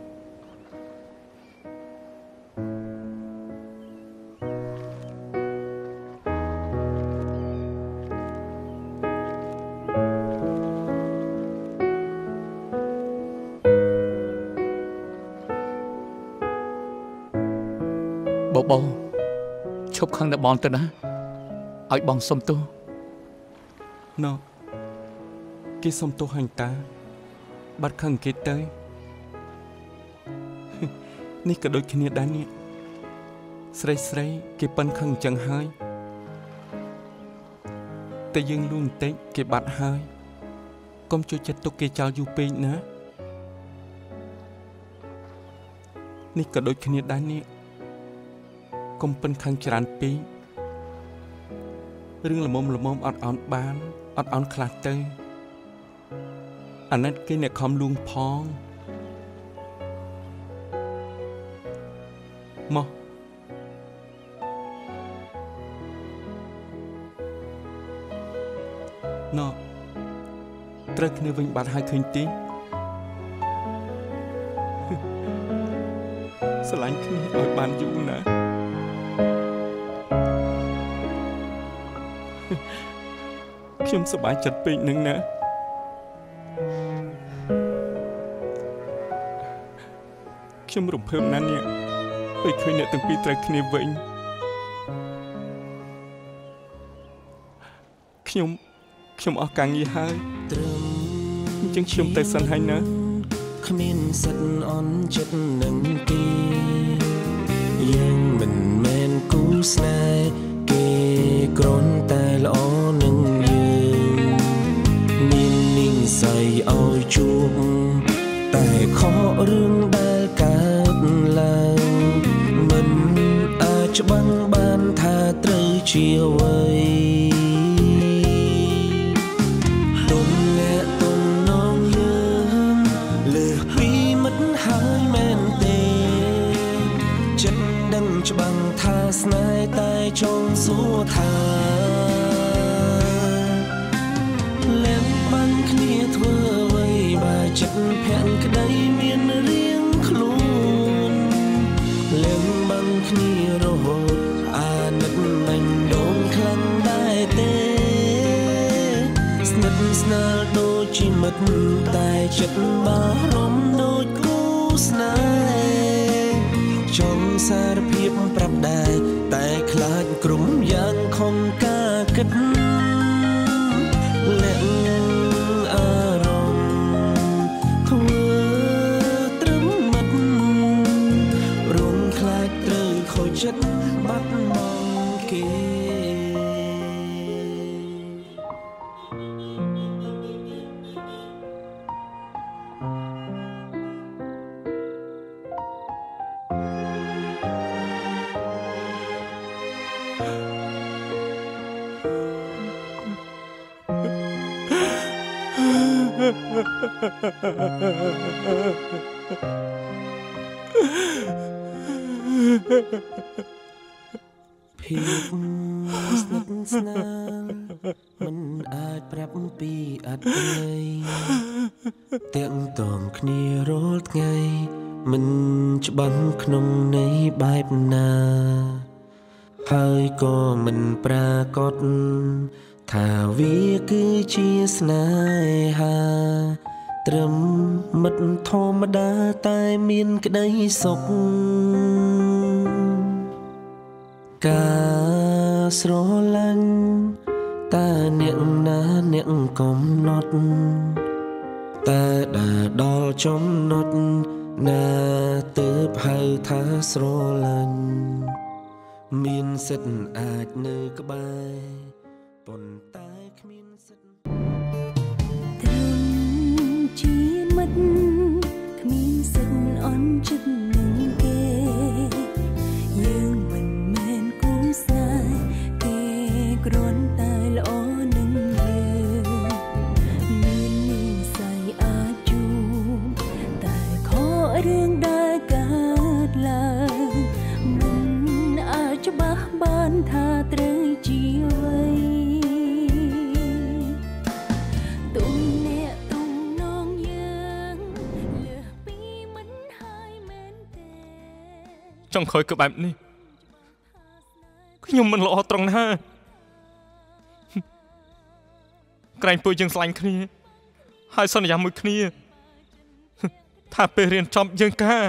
បបោឈប់ខឹងដល់បងទៅណាឲ្យបងសុំទោសណូគេសុំទោសហាញ់តាបាត់ខឹងគេទៅនេះក៏ដូចគ្នាដែរនេះស្រីគេប៉ិនខឹងអញ្ចឹងហើយតែយើងលួងបន្តិចគេបាត់ហើយកុំជួយចិត្តទុកគេចោលយូរពេកណានេះក៏ដូចគ្នាដែរនេះកុំពិនខាងច្រើនពេករឿងល្មមអត់អន់បានអត់អន់ខ្លះទៅអាណិតគេអ្នកខំលួងផងមកណ៎ត្រូវគ្នាវិញបាត់ហើយឃើញទេស្រឡាញ់គ្នាឲ្យបានយូរណាស់ខ្ញុំសប្បាយចិត្តពេកនឹងណាខ្ញុំរំភើបណាស់នេះពេលឃើញអ្នកទាំងពីរត្រូវគ្នាវិញខ្ញុំអស់ការងារហើយអញ្ចឹងខ្ញុំទៅសិនហើយណាគ្មានសិតអន់ចិត្តនឹងគេយើងមិនមែនគូស្នេហ៍គេគ្រាន់តែល្អនឹងយើងមាននិស្ស័យឲ្យជួបតែខករឿងដែលកើតឡើងមិនអាចច្បាំងបានថាត្រូវជាអ្វីច្បាំងថាស្នេហ៍តែចង់សួរថាលំបាំងគ្នាធ្វើអ្វីបើចិត្តភ័ក្រក្តីមានរៀងខ្លួនលំបាំងគ្នារហូតអាណិតមិនដងខ្លាំងដែរទេស្និទ្ធស្នាលដូចជាមិត្តតែចិត្តបារម្ភដូចគូស្នេហ៍ចង់សារភាពប្រាប់ដែរតែខ្លាចក្រុមយ៉ាងខំការគិតលាក់អារម្មណ៍ធ្វើត្រឹមមិត្តរងខ្លាចត្រូវខូចចិត្តបាត់បង់គេភាពស្និទ្ធស្នាលមិនអាចប្រាប់ពីអត្ថន័យទាំងតងគ្នារាល់ថ្ងៃមិនច្បាំងក្នុងន័យបែបណាហើយក៏មិនប្រាកដថាវាគឺជាស្នេហាត្រឹមមិត្តធម្មតាតែមានក្តីសុខការស្រឡាញ់តែអ្នកណាអ្នកកំណត់តែដល់ចំណុចណាទើបហៅថាស្រឡាញ់មានសិទ្ធអាចនៅក្បែរប៉ុន្តែគ្មានសិទ្ធត្រឹមជាមិត្តគ្មានសិទ្ធអន់ចិត្តនឹងគេយើងមិនមែនគូស្នេហ៍គេគ្រាន់តែល្អនឹងយើងមាននិស្ស័យអាចជួបតែខករឿងដែលកើតឡើងមិនអាចច្បាស់បានថាត្រូវជាអ្វីទុំអ្នកទំនងយើងលើសពីមិនហើយមែនទេចង់ខ້ອຍគឺបែបនេះខ្ញុំមិនល្អត្រង់ណាក្រែងពួកយើងស្លាញ់គ្នាហើយសន្យាមួយគ្នាថាពេលរៀនចប់យើងការ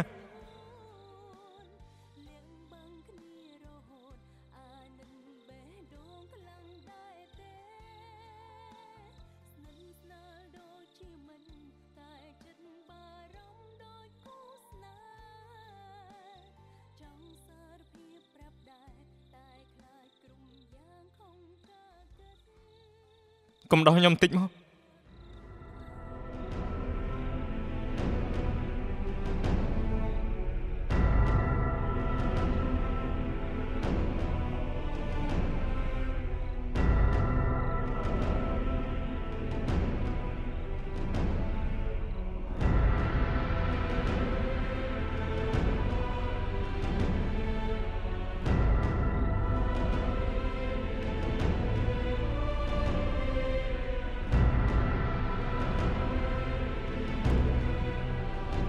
កុំដោះខ្ញុំតិចមក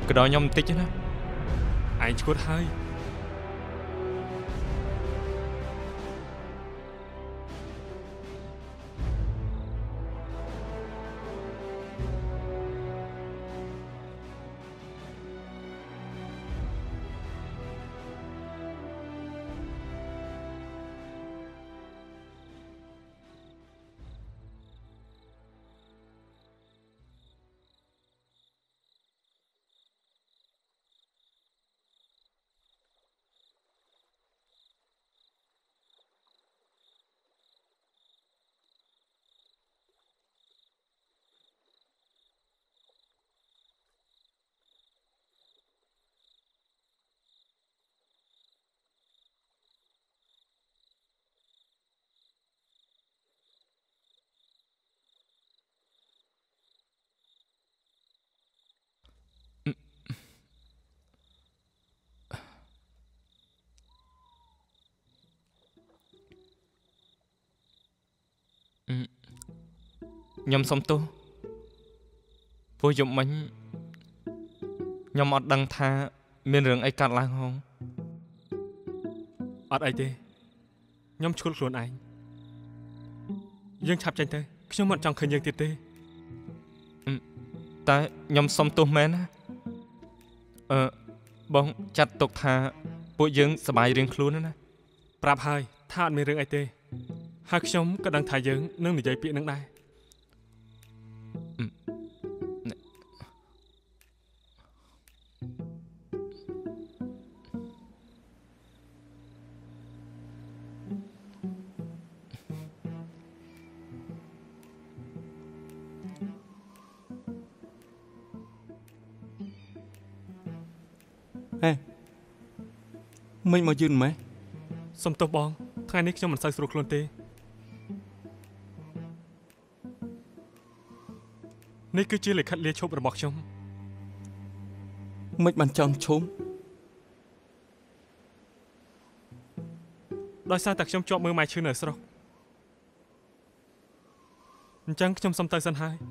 ក៏ដល់ខ្ញុំបន្តិចណាឯងឈួតហើយខ្ញុំសុំទោសព្រោះយប់មិញខ្ញុំអត់ដឹងថាមានរឿងអីកើតឡើងហងអត់អីទេខ្ញុំឈួលខ្លួនឯងយើងឆាប់ចេញទៅខ្ញុំមិនចង់ឃើញយើងទៀតទេតែខ្ញុំសុំទោសមែនណាបងចាត់ទុកថាពួកយើងសប្បាយរៀងខ្លួនណាប្រាប់ហើយថាអត់មានរឿងអីទេហើយខ្ញុំក៏ដឹងថាយើងនឹងនិយាយពាក្យនឹងដែរមិញមកយឺនម៉េះសុំទោសបងថ្ងៃនេះខ្ញុំមិនសូវស្រួលខ្លួនទេនេះគឺជាលិខិតលាឈប់របស់ខ្ញុំមិនបានចង់ឈុំដោយសារតែខ្ញុំជាប់មើលម៉ែឈឺនៅស្រុកអញ្ចឹងខ្ញុំសុំទៅសិនហើយ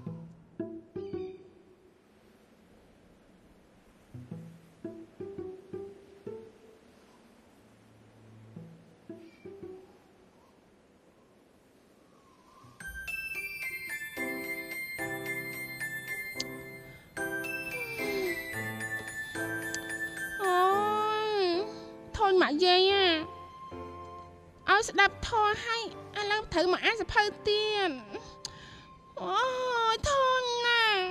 ម៉ាក់យាយឲ្យស្ដាប់ធម៌ឲ្យឥឡូវត្រូវមកអានសភៅទៀតអូយធំណាស់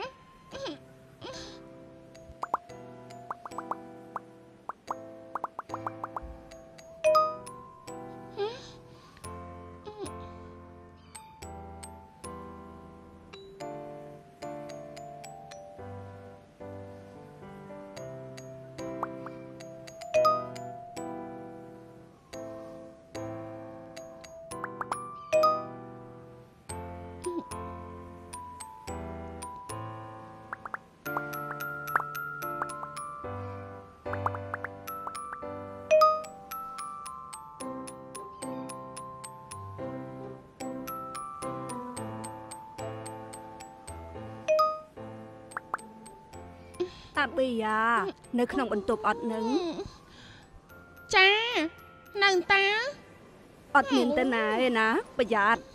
តាប៊ីយ៉ានៅក្នុងបន្ទប់អត់នឹងចានៅតាអត់មានទៅណាទេណាប្រយ័ត្ន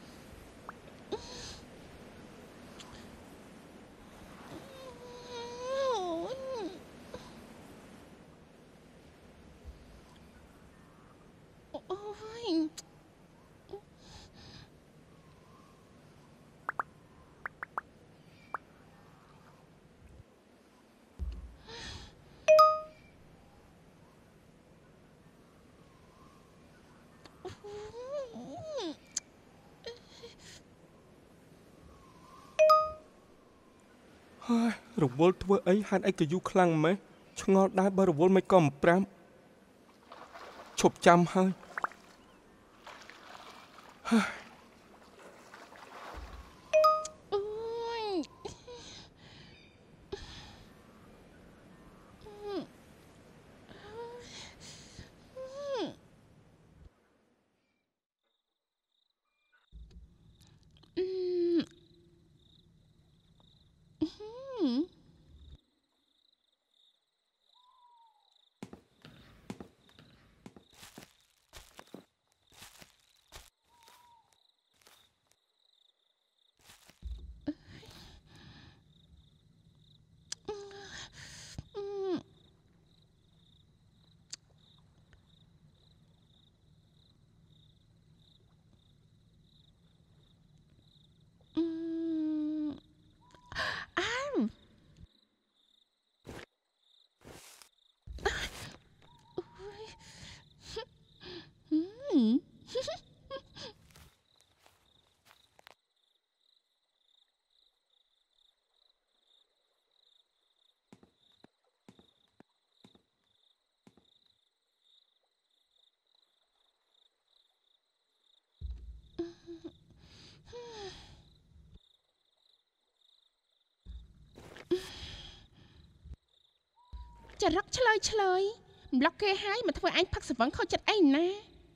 ហើយរវល់ធ្វើអីហេតុអីក៏យូរខ្លាំងម៉េះឆ្ងល់ដែរបើរវល់មិនក៏មិនប្រាប់ឈប់ចាំហើយจะรักเฉลยบล็อกเกให้มาทำไมไอ้พักสวังเขาจัดไอ้นะ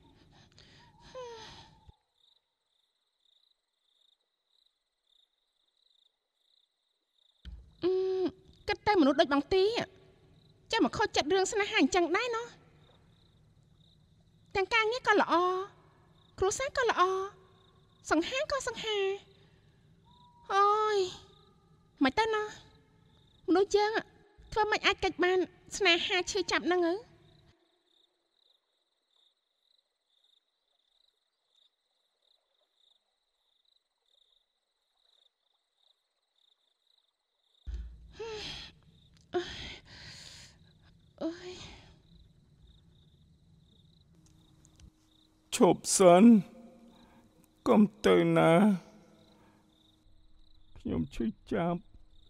ก็แต่มนุษย์โดยบางทีจะมาเขาจัดเรื่องสนาห่างจังได้เนาะแต่งการเงี้ยก็ละอครูซ่าก็ละอสังหาก็สังหาโอ้ยไม่ต้นเนาะมนุษย์เยอะเธอไม่อาจกัดบ้านสนาหาชื่อจับนั่งឈប់សិនកុំទៅណាខ្ញុំឈឺចាប់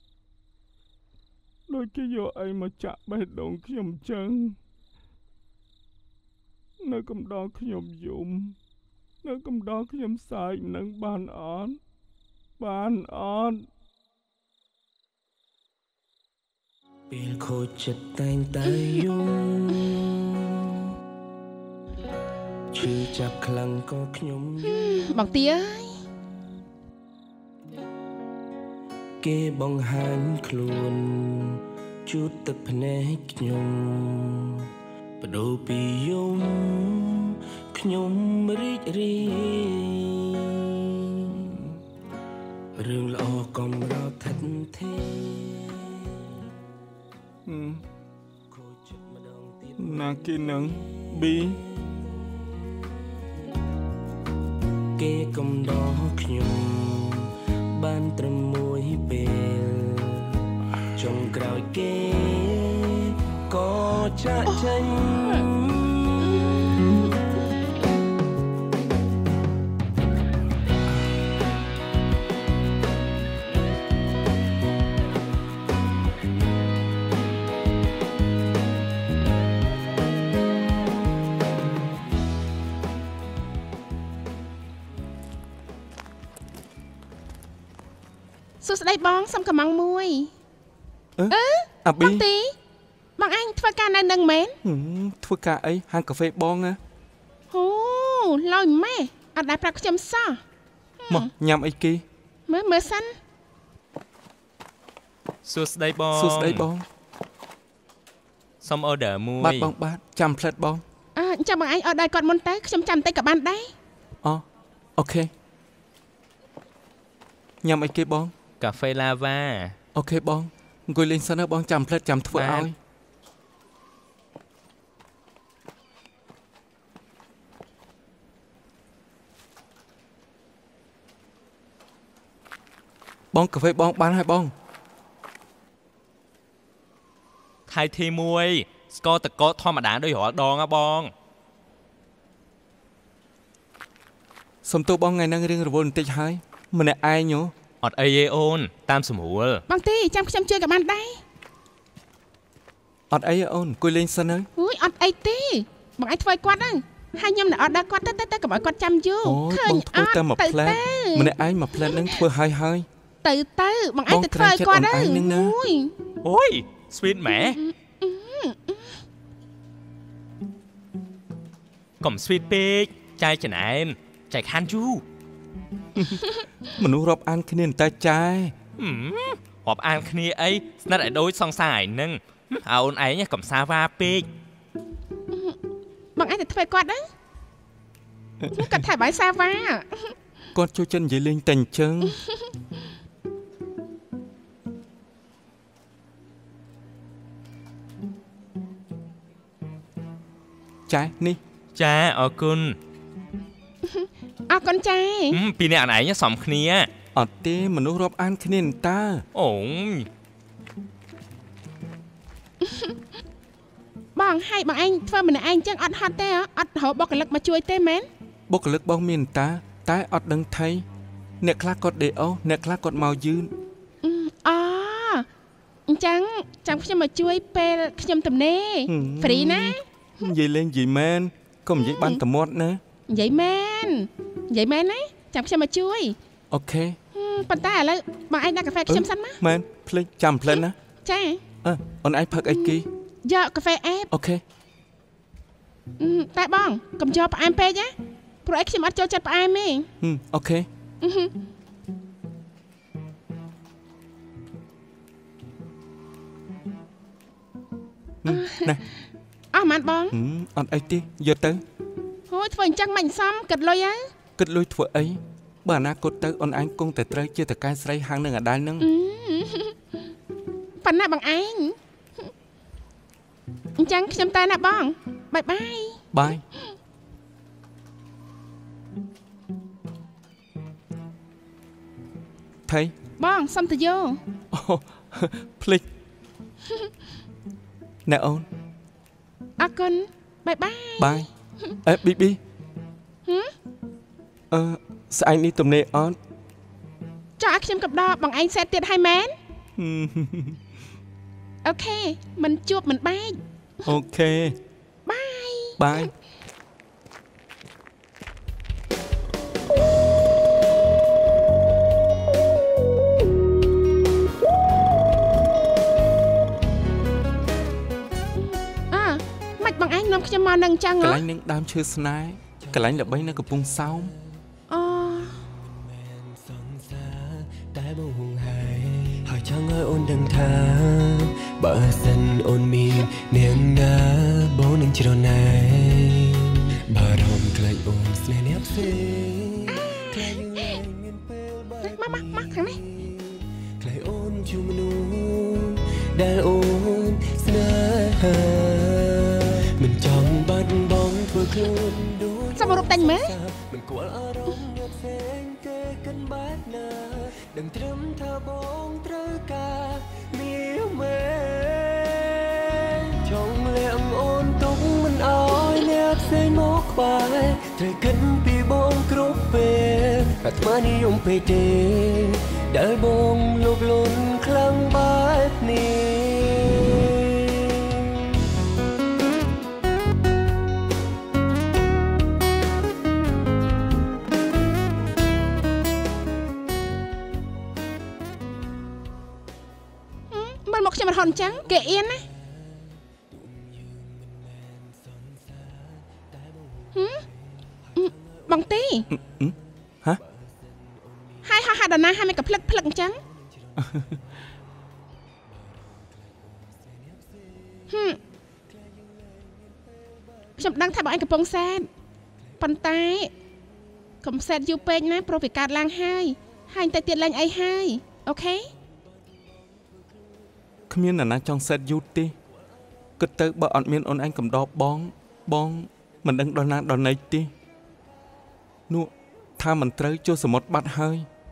ដូចគេយកអីមកចាក់បេះដូងខ្ញុំចឹងនៅកំដរខ្ញុំយំនៅកំដរខ្ញុំសើចនឹងបានអត់ពេលខូចចិត្តតែងតែយំឈឺចាប់ខ្លាំងក៏ខ្ញុំបងទីអើយគេបង្ហាញខ្លួនជូតទឹកភ្នែកខ្ញុំបដូរពីយំខ្ញុំរីករាយរឿងល្អកំរោតថិតថេខូចចិត្តម្ដងទៀតណាគេនឹងប៊ីគេកំដរខ្ញុំបានត្រឹមមួយពេលចុងក្រោយគេក៏ចាក់ចេញសួស្ដីបងសុំកំងមួយអាប៊ីទីបងអញធ្វើការនៅនឹងមែនធ្វើការអីហាងកាហ្វេបងណាអូឡយម៉ែអត់ដែលប្រាប់ខ្ញុំសោះមកញ៉ាំអីគេមើលសិនសួស្ដីបងសុំ order មួយបាទបងបាទចាំផ្លិតបងចាំបងអញ order គាត់មុនទៅខ្ញុំចាំតិចក៏បានដែរអូខេញ៉ាំអីគេបងកាហ្វេឡាវ៉ាអូខេបងអង្គុយលេងសិនណាបងចាំផ្លិតចាំធ្វើឲ្យបងកាហ្វេបងបានហើយបងថៃទី1ស្ករតកធម្មតាដូចរាល់ដងហ៎បងសុំទោសបងថ្ងៃហ្នឹងរឿងរវល់បន្តិចហើយម្នាក់ឯងអត់អីទេអូនតាមស្រួលបងទីចាំខ្ញុំជួយក៏បានដែរអត់អីទេអូនអង្គុយលេងសិនហើយអូយអត់អីទេបងឯងធ្វើឲ្យគាត់ហ្នឹងហើយខ្ញុំនឹងអត់ដល់គាត់ទៅកុំឲ្យគាត់ចាំយូរឃើញអត់ទៅមួយផ្លែម្នាក់ឯងមួយផ្លែហ្នឹងធ្វើហើយទៅបងឯងទៅធ្វើឲ្យគាត់ហ្នឹងអូយ sweet ម៉ែកុំ sweet ពេកចែកចំណែនចែកខានយូមនុស្សរាប់អានគ្នាតែចាយរាប់អានគ្នាអីស្និទ្ធឲ្យដូចសង្សារឯហ្នឹងអូនឯងកំសាវ៉ាពេកបងឯងទៅធ្វើគាត់ហ្នឹងគាត់ថាបាយសាវ៉ាគាត់ជួយចិននិយាយលេងតែអញ្ចឹងចានេះចាអរគុណចាពីអ្នកអឯងសំគ្នាអត់ទេមនុស្សរាប់អានគ្នាតើអូបងឲ្យបងឯងធ្វើម្នាក់ឯងចឹងអត់ហត់ទេអត់រកបុគ្គលិកមកជួយទេមែនបុគ្គលិកបងមានតែអត់ដឹងថៃអ្នកខ្លះគាត់ដេអូអ្នកខ្លះគាត់មកយឺនអញ្ចឹងចាំខ្ញុំមកជួយពេលខ្ញុំទំនេរហ្វ្រីណានិយាយលេងនិយាយមែនកុំនិយាយបានតមាត់ណានិយាយមែនណាចាំខ្ញុំមកជួយអូខេប៉ុន្តែឥឡូវបងឯងដាក់កាហ្វេខ្ញុំសិនណាមែនភ្លេចចាំផ្លែណាចាអូនឯងផឹកអីគេយកកាហ្វេអេបអូខេតែបងកុំយកផ្អែមពេកណាព្រោះឯងខ្ញុំអត់ចូលចិត្តផ្អែមទេអូខេ ណែអស់មិនបងអត់អីទេយកទៅហូយធ្វើអញ្ចឹងមិនសមគិតលុយហ៎គិតលុយធ្វើអីបើអនាគតទៅអូនឯងគង់តែត្រូវជាតកែស្រីហាងនឹងអាដាលនឹងប៉ុណ្ណាបងឯងអញ្ចឹងខ្ញុំទៅណាបងបាយបាយ ថៃបងសុំទៅយោភ្លេចណែអូនអរគុណបាយបាយអេប៊ីប៊ីស្អែកនេះទំនេរអត់ចុះឲ្យខ្ញុំកំដរបងឯងសេតទៀតហើយមែន អូខេមិនជួបមិនបែកអូខេបាយបងឯងនាំខ្ញុំមកនឹងចឹងហ៎កន្លែងនឹងដើមឈើស្នេហ៍កន្លែងល្បីនៅកំពង់សោមតែបងហួងហើយចង់ឲ្យអូនដឹងថាបើសិនអូនមាននាងណាបងនឹងជ្រណែនបារម្ភខ្លាចអូនស្នេហ៍អ្នកផ្សេងខ្លាចយើងលែងមានពេលបែបមកខាងនេះខ្លាចអូនជួបមនុស្សដែលអូនស្នេហាមិនចង់បាត់បង់ធ្វើខ្លួនដូចសមរូបតែញមើលមិនគួរអារម្មណ៍អ្នកផ្សេងគេកិនបែបណាដឹងត្រឹមថាបងត្រូវការមានមែនចង់លាក់អូនទុកមិនអោយអ្នកផ្សេងមកក្បែរត្រូវគិតពីបងគ្រប់ពេលអាត្មានិយមពេកទេដែលបងលោភលន់ខ្លាំងបែបនេះមកខ្ញុំរហូតអញ្ចឹងគេអៀនណាបងទីហ៎ហើយហោះហាត់ដល់ណាហើយមិនក៏ភ្លឹកអញ្ចឹងខ្ញុំដឹងថាបងឯងកំពុងសែនប៉ុន្តែកុំសែនយូរពេកណាព្រោះវាកើតឡើងហើយតែទៀតឡើងអីហើយអូខេគ្មានអ្នកណាចង់សេតយូរទេគិតទៅបើអត់មានអូនឯងកំដរបងមិនដឹងដល់ណាដល់ណីទេនោះថាមិនត្រូវចូលសមុទ្របាត់ហើយ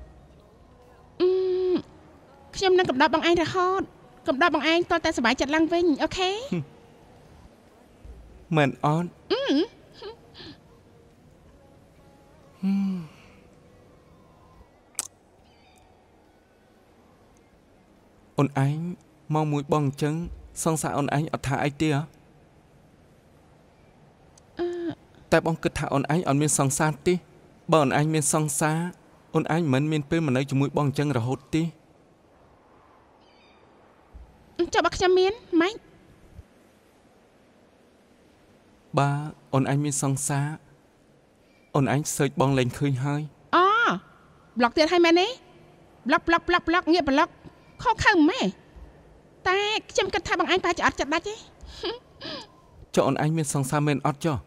ខ្ញុំនឹងកំដរបងឯងរហូតកំដរបងឯងតតែសុបាយចិត្តឡើងវិញអូខេមែនអត់អូនឯង មកមួយបងអញ្ចឹងសង្សារអូនឯងអត់ថាអីទេហ៎តែបងគិតថាអូនឯងអត់មានសង្សារទេបើអូនឯងមានសង្សារអូនឯងមិនមានពេលមកនៅជាមួយបងអញ្ចឹងរហូតទេចុះបើខ្ញុំមានម៉េចបើអូនឯងមានសង្សារអូនឯងសើចបងលែងឃើញហើយប្លុកទៀតហើយមែនទេប្លុកងាកប្លុកខុសខើម៉ែ តែខ្ញុំគិតថាបងឯងប្រហែលជាអត់ចិត្តដាច់ទេចុះអូនឯងមានសង្សារមែនអត់ចុះ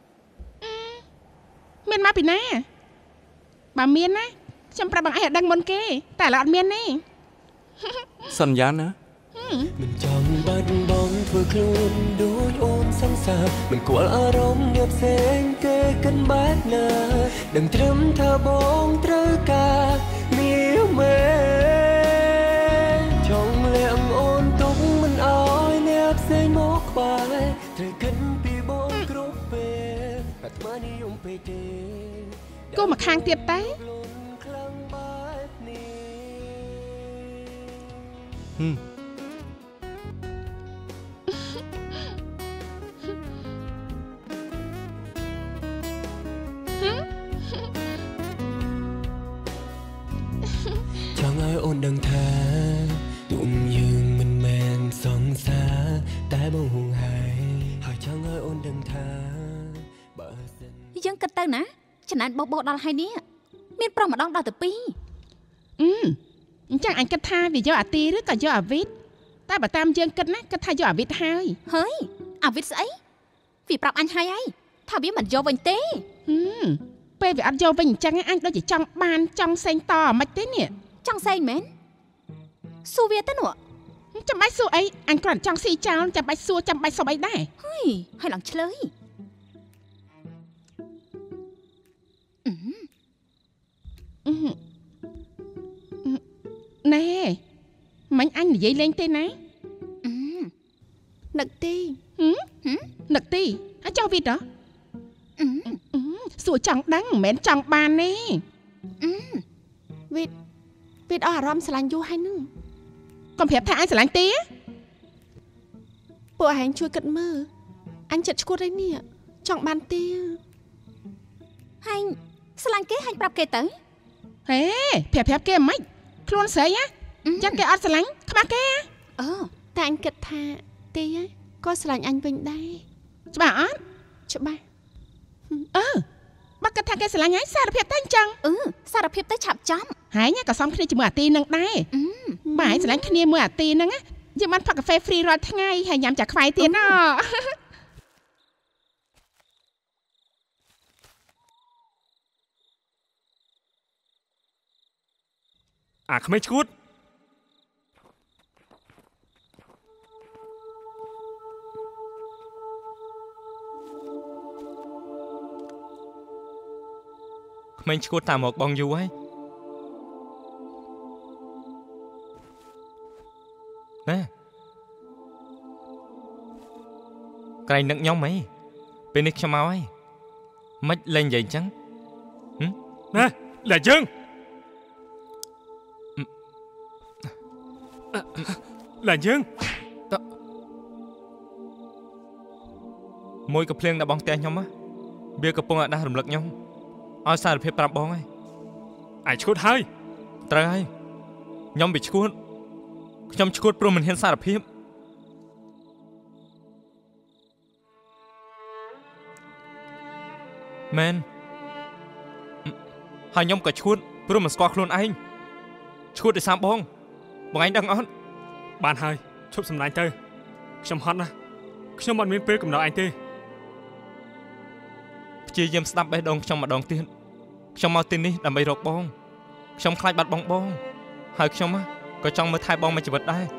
មានមកពីណាបើមានណាខ្ញុំប្រាប់បងឯងឲ្យដឹងមុនគេតែឥឡូវអត់មានទេសន្យាណាមិនចង់បាត់បង់ធ្វើខ្លួនដូចអូនសង្សារមិនគួរអារម្មណ៍អ្នកផ្សេងគេកិនបែបណាដឹងត្រឹមថាបងត្រូវការមានមែនចង់លាក់អូនទុកមិនអោយអ្នកផ្សេងមកក្បែរត្រូវគិតពីបងគ្រប់ពេលអាត្មានិយមពេកទេគោមកខាងទៀតតែខ្លាំងបែបនេះចង់ឲ្យអូនដឹងថាទុំយើងមិនមែនសង្សារតែបងយើងគិតទៅណាចំណែនបោកដល់ហើយនេះមានប្រុសម្ដងដល់ទៅ2 អញ្ចឹងអញគិតថាវាយកអាទីឬក៏យកអាវីតតែបើតាមយើងគិតណាគិតថាយកអាវីតហើយអាវីតស្អីវាប្រាប់អញហើយថាវាមិនយកវិញទេពេលវាអត់យកវិញអញ្ចឹងអញដូចជាចង់បានចង់សេងតមិនទេនេះចង់សេងមែនសួរវាទៅនោះចាំបាច់សួរអីអញគ្រាន់ចង់ស៊ីចោលចាំបាច់សួរចាំបាច់សុំអីដែរហើយឡើងឆ្លើយណែមិញអញនិយាយលេងទេណានឹកទីនឹកទីអាចចោះវីតហ៎សួរចង់ដឹងមិនមែនចង់បានទេវីតអស់អារម្មណ៍ស្រឡាញ់យូរហើយនឹងកុំប្រាប់ថាអញស្រឡាញ់ទីពួកឯងជួយគិតមើលអញចិត្តឈួតហើយនេះចង់បានទីហែងស្រឡាញ់គេហែងប្រាប់គេទៅហេប្រាប់គេមិនខ្លួនស្រីហ៎ចឹងគេអត់ស្រឡាញ់ខ្មាស់គេតែអញគិតថាទីក៏ស្រឡាញ់អញវិញដែរច្បាស់អត់ច្បាស់បើគិតថាគេស្រឡាញ់ហើយសារភាពតែអញ្ចឹងសារភាពទៅឆាប់ចំហើយក៏សំគ្នាជាមួយអាទីនឹងដែរបើឯងស្រឡាញ់គ្នាមួយអាទីហ្នឹងយើងបានផឹកកាហ្វេ free រាល់ថ្ងៃហើយញ៉ាំចាខ្វាយទៀតណ៎អាក្មេងឈួតក្មេងឈួតតាមមកបងយូរហើយណែក្រែងនឹកខ្ញុំហីពេលនេះខ្ញុំមកហើយមិនលេងនិយាយអញ្ចឹងណែលែងយើងឡើងយើងមួយក៏ភ្លៀងដល់បងផ្ទះខ្ញុំវាកំពុងតែដាស់រំលឹកខ្ញុំឲ្យសារភាពប្រាប់បងហើយឯងឈួតហើយត្រូវហើយខ្ញុំវាឈួតខ្ញុំឈួតព្រោះមិនហ៊ានសារភាពមែនហើយខ្ញុំក៏ឈួតព្រោះមិនស្គាល់ខ្លួនឯងឈួតដោយសារបងឯងដឹងអត់បានហើយឈប់សម្លាញ់ទៅខ្ញុំហត់ណាស់ខ្ញុំអត់មានពេលកំដៅឯងទេព្យាយាមស្ដាប់បេះដូងខ្ញុំម្ដងទៀតខ្ញុំមកទីនេះដើម្បីរកបងខ្ញុំខ្លាចបាត់បង់បងហើយខ្ញុំក៏ចង់មើលថែបងមួយជីវិតដែរ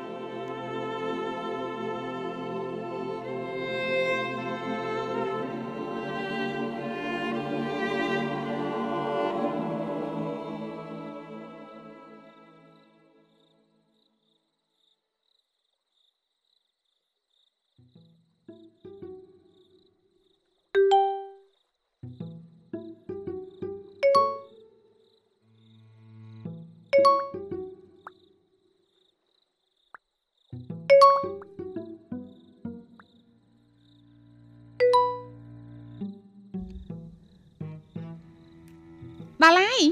ដល់ហើយ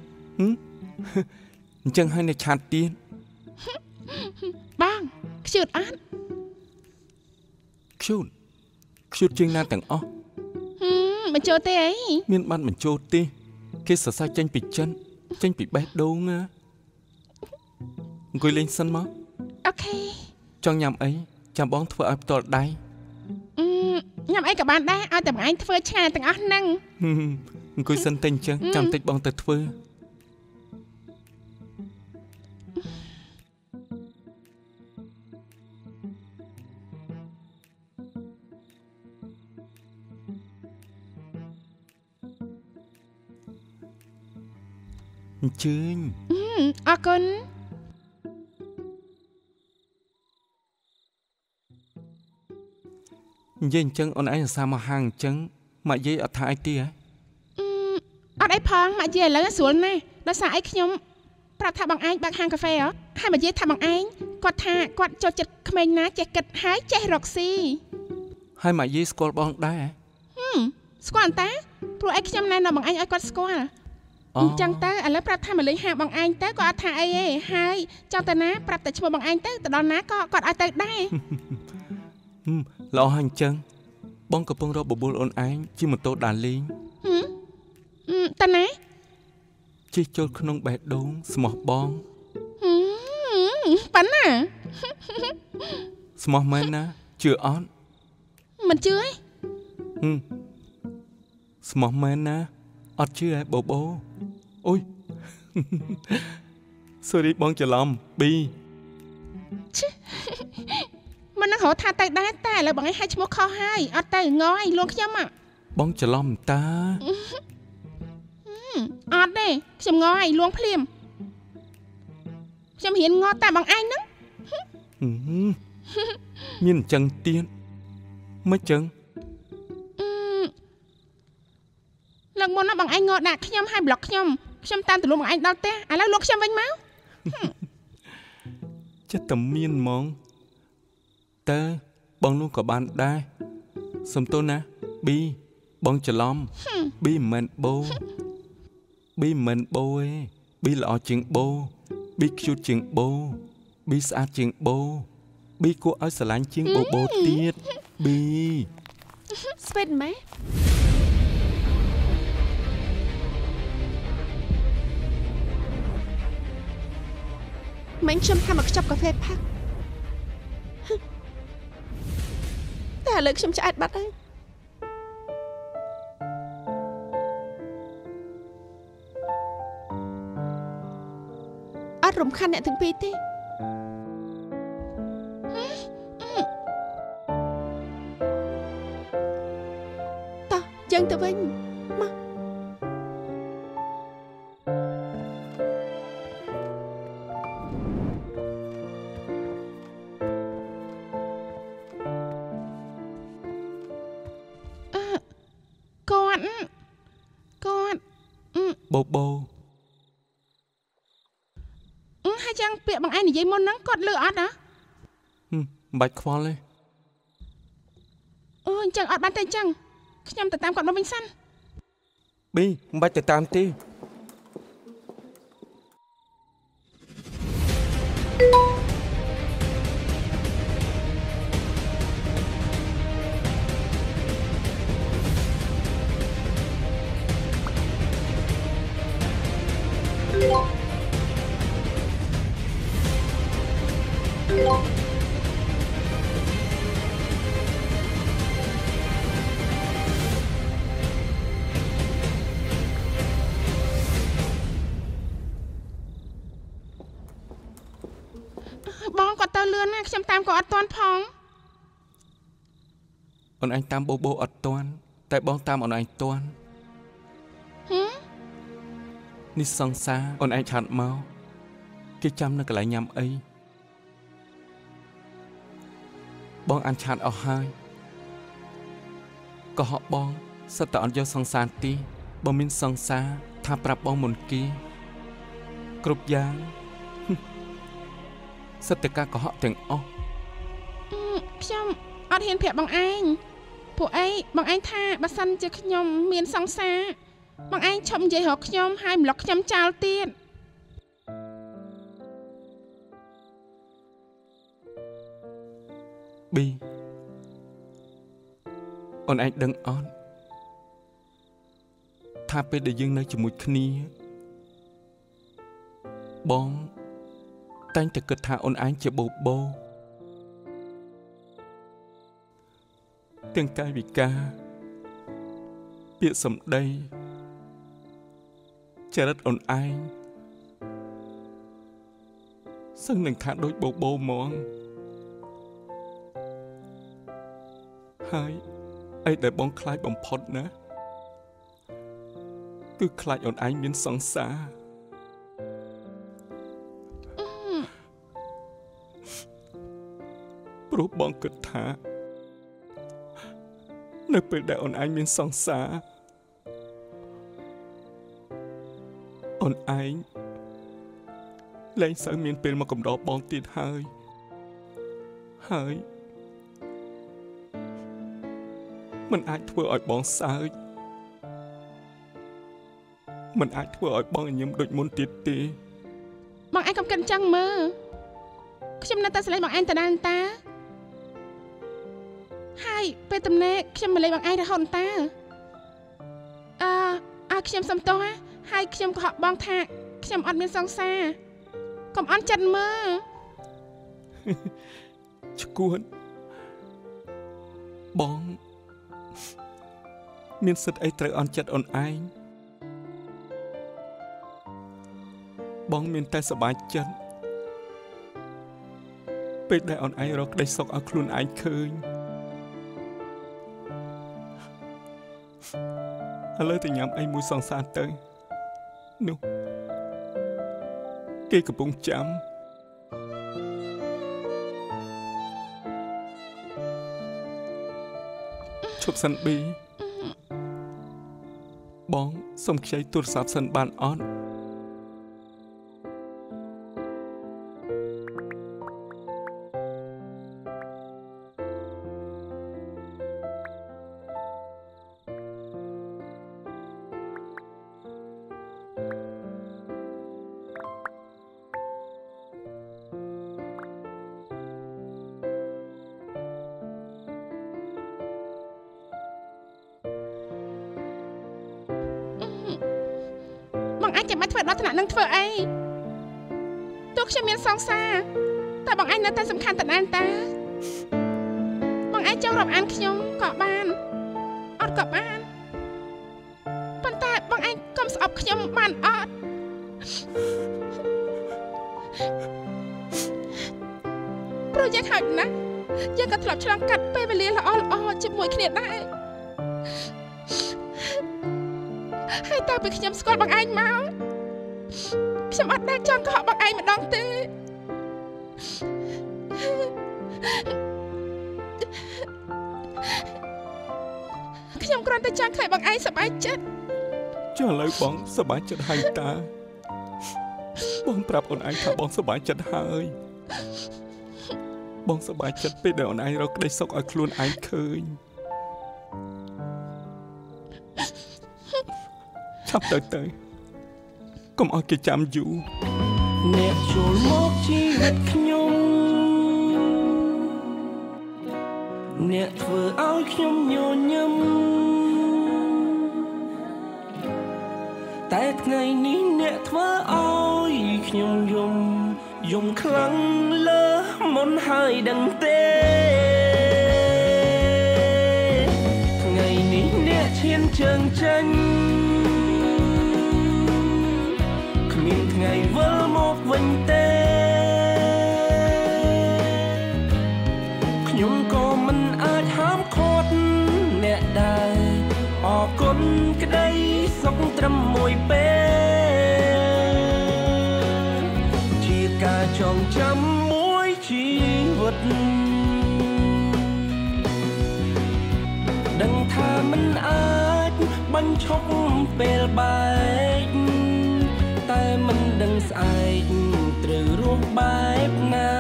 អញ្ចឹងហើយនៅឆាតទៀតបងខ្ជិតអត់ខ្ជិតជាងណាទាំងអស់បញ្ចូលទេអីមានបានបញ្ចូលទេគេសរសើរចេញពីចិនចេញពីបេះដូងណាអង្គុយលេងសិនមកអូខេចង់ញ៉ាំអីចាំបងធ្វើឲ្យផ្ទាល់ដៃញ៉ាំអីក៏បានដែរឲ្យតែបងឯងធ្វើឆ្ងាញ់ទាំងអស់ហ្នឹងអង្គុយសិនតែអញ្ចឹងចាំតិចបងទៅធ្វើអញ្ជើញអរគុណនិយាយអញ្ចឹងអូនឯងសាមកហាងអញ្ចឹងម៉ាក់យាយអត់ថាអីទេហ៎អត់អីផងម៉ាក់យាយឥឡូវស្រួលណាស់ដោយសារអីខ្ញុំប្រាប់ថាបងឯងបើកហាងកាហ្វេហ៎ហើយម៉ាក់យាយថាបងឯងគាត់ថាគាត់ចូលចិត្តក្មេងណាចេះគិតហើយចេះរកស៊ីហើយម៉ាក់យាយស្គាល់បងដែរស្គាល់តាព្រោះអីខ្ញុំណែនាំបងឯងឲ្យគាត់ស្គាល់អញ្ចឹងទៅឥឡូវប្រាប់ថាមកលេងហាងបងឯងទៅក៏អត់ថាអីទេហើយចង់ទៅណាប្រាប់តែឈ្មោះបងឯងទៅដល់ណាក៏គាត់ឲ្យទៅដែរល្អហើយអញ្ចឹងបងកំពុងរកបបួលអូនឯងជិះម៉ូតូដើរលេងតាណាជិះចូលក្នុងបេះដូងស្មោះបងប៉ាណាស្មោះមែនណាជឿអត់មិនជឿទេស្មោះមែនណាអត់ជឿឯបបោអូយ sorry បងច្រឡំ B មិននឹងរត់ថាទៅដែរតែឥឡូវបងឯងឲ្យឈ្មោះខុសហើយអត់ទៅងឯងលួងខ្ញុំបងច្រឡំតាអត់ទេខ្ញុំងឯងលួងភ្លាមខ្ញុំរៀនងតែបងឯងហ្នឹងមានអញ្ចឹងទៀតមិនអញ្ចឹងលើកមុនណាបងឯងងដាក់ខ្ញុំឲ្យប្លុកខ្ញុំតាមទម្លាប់បងឯងដល់ផ្ទះឥឡូវលោកខ្ញុំវិញមកចិត្តតែមានហ្មងតើបងនោះក៏បានដែរសុំទោសណា B បងច្រឡំ B មិនមែនបូ B មិនមែនបូទេ B ល្អជាងបូ B ខ្ជូតជាងបូ B ស្អាតជាងបូ B គួរឲ្យស្រឡាញ់ជាងបូទៀត B ស្វេតម៉ែមិញខ្ញុំថាមកខ្ចប់កាហ្វេផឹកតែឥឡូវខ្ញុំឆ្អែតបាត់ហើយអត់រំខានអ្នកទាំងពីរទេតោះយើងទៅវិញមកបូហើយយ៉ាងពាក្យបងឯងនិយាយមុនហ្នឹងគាត់លឺអត់ហ៎មិនបាច់ខ្វល់ទេអូអញ្ចឹងអត់បានតែអញ្ចឹងខ្ញុំទៅតាមគាត់មកវិញសិន B មិនបាច់ទៅតាមទេបងគាត់ទៅលឿនណាខ្ញុំតាមក៏អត់ទាន់ផងអូនឯងតាមបូអត់ទាន់តែបងតាមអូនឯងទាន់នេះសង្សារអូនឯងឆាត់មកគេចាំនៅកន្លែងញ៉ាំអីបងអានឆាតអស់ហើយកុហកបងសិតតែអត់យកសង្សារទីបើមានសង្សារថាប្រាប់បងមុនគេគ្រប់យ៉ាងសិតតែការកុហកទាំងអស់ខ្ញុំអត់ហ៊ានប្រាប់បងឯងពួកអីបងឯងថាបើសិនជាខ្ញុំមានសង្សារបងឯងឈប់និយាយរកខ្ញុំហើយប្លុកខ្ញុំចោលទៀត B អូនឯងដឹងអត់ថាពេលដែលយើងនៅជាមួយគ្នាបងតែងតែគិតថាអូនឯងជាបបោទាំងកាយវិការពាក្យសម្ដីចរិតអូនឯងសឹងនឹងថាដូចបបោហ្មងហើយអីដែលបងខ្លាចបំផុតណាគឺខ្លាចអូនឯងមានសង្សារព្រោះបងគិតថានៅពេលដែលអូនឯងមានសង្សារអូនឯងលែងសូវមានពេលមកកំដរបងទៀតហើយមិនអាចធ្វើឲ្យបងសើចមិនអាចធ្វើឲ្យបងញញឹមដូចមុនទៀតទេបងឯងកុំគិតអញ្ចឹងមើលខ្ញុំនៅតែស្រឡាញ់បងឯងតដានតាហើយពេលទំនេរខ្ញុំមកលេងបងឯងរហូតតាឲ្យខ្ញុំសំទោសហើយខ្ញុំក៏ហក់បងថាខ្ញុំអត់មានសង្សារកុំអន់ចិត្តមើលឈួនបងមានសិទ្ធអីត្រូវអន់ចិត្តអូនឯងបងមានតែសប្បាយចិត្តពេលដែលអូនឯងរកក្តីសុខឲ្យខ្លួនឯងឃើញឥឡូវទៅញ៉ាំអីមួយសង្សារទៅនោះគេកំពុងចាំឈប់សិនប៊ីបងសុំខ្ចីទូរស័ព្ទសិនបានអត់បងឯងចាំបាច់ធ្វើដល់ថ្នាក់នឹងធ្វើអីទោះខ្ញុំមានសង្សារតែបងឯងនៅតែសំខាន់តើណានតាបងឯងចង់រាប់អានខ្ញុំក៏បានអត់ក៏បានប៉ុន្តែបងឯងកុំស្អប់ខ្ញុំបានអត់ព្រោះយើងហត់ណាស់យើងក៏ធ្លាប់ឆ្លងកាត់ពេលវេលាល្អៗជាមួយគ្នាដែរហើយតើពេលខ្ញុំស្គាល់បងឯងមកខ្ញុំអត់ដែលចង់កុហកបងឯងម្ដងទេខ្ញុំគ្រាន់តែចង់ឃើញបងឯងសប្បាយចិត្តចុះឥឡូវបងសប្បាយចិត្តហើយតាបងប្រាប់អូនឯងថាបងសប្បាយចិត្តហើយបងសប្បាយចិត្តពេលដែលអូនឯងរកក្តីសុខឲ្យខ្លួនឯងឃើញឆាប់ទៅកុំឲ្យគេចាំយូរអ្នកចូលមកជីវិតខ្ញុំអ្នកធ្វើឲ្យខ្ញុំញញឹមតែថ្ងៃនេះអ្នកធ្វើឲ្យខ្ញុំយំខ្លាំងលើមុនហើយដឹងទេថ្ងៃនេះអ្នកឈានជើងចេញមានថ្ងៃវិលមកវិញទេខ្ញុំក៏មិនអាចហាមឃាត់អ្នកដែរអរគុណក្តីសុខត្រឹមមួយពេលជាការចងចាំមួយជីវិតដឹងថាមិនអាចបញ្ឈប់ពេលបែកតែមិនដឹងស្អែកត្រូវរស់បែបណា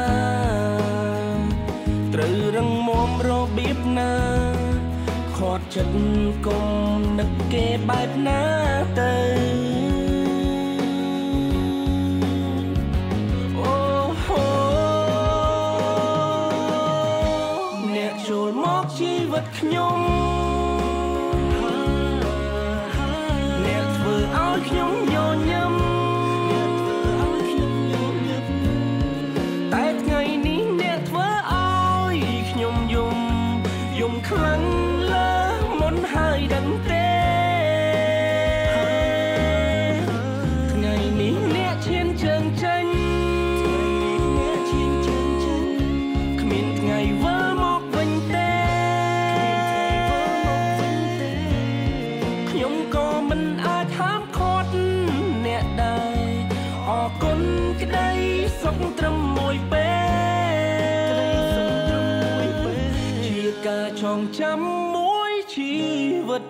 ត្រូវរឹងមាំរបៀបណាខាត់ចិត្តគុំនឹកគេបែបណាទៅអូហូអ្នកចូលមកជីវិតខ្ញុំអ្នកធ្វើឲ្យខ្ញុំញញឹមខ្លាំងលើមុនហើយដឹងទេថ្ងៃនេះអ្នកឈានជើងចេញគ្មានថ្ងៃវិលមកវិញទេខ្ញុំក៏មិនអាចហាមឃាត់អ្នកដែរអរគុណក្តីសុខត្រឹមមួយពេលការចងចាំមួយជីវិត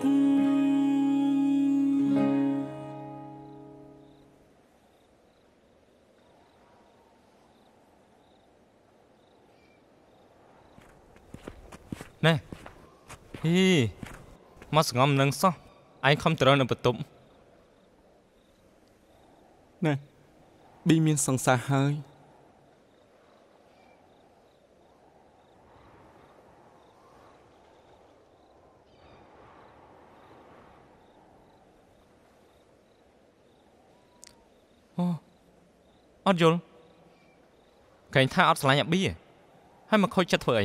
ណែមកស្ងំនឹងសោះឯងខំត្រនៅបន្ទប់ណែប៊ីមានសង្សារហើយអត់យល់កែងថាអត់ស្រឡាញ់អាប៊ីហើយមកខូចចិត្តធ្វើអី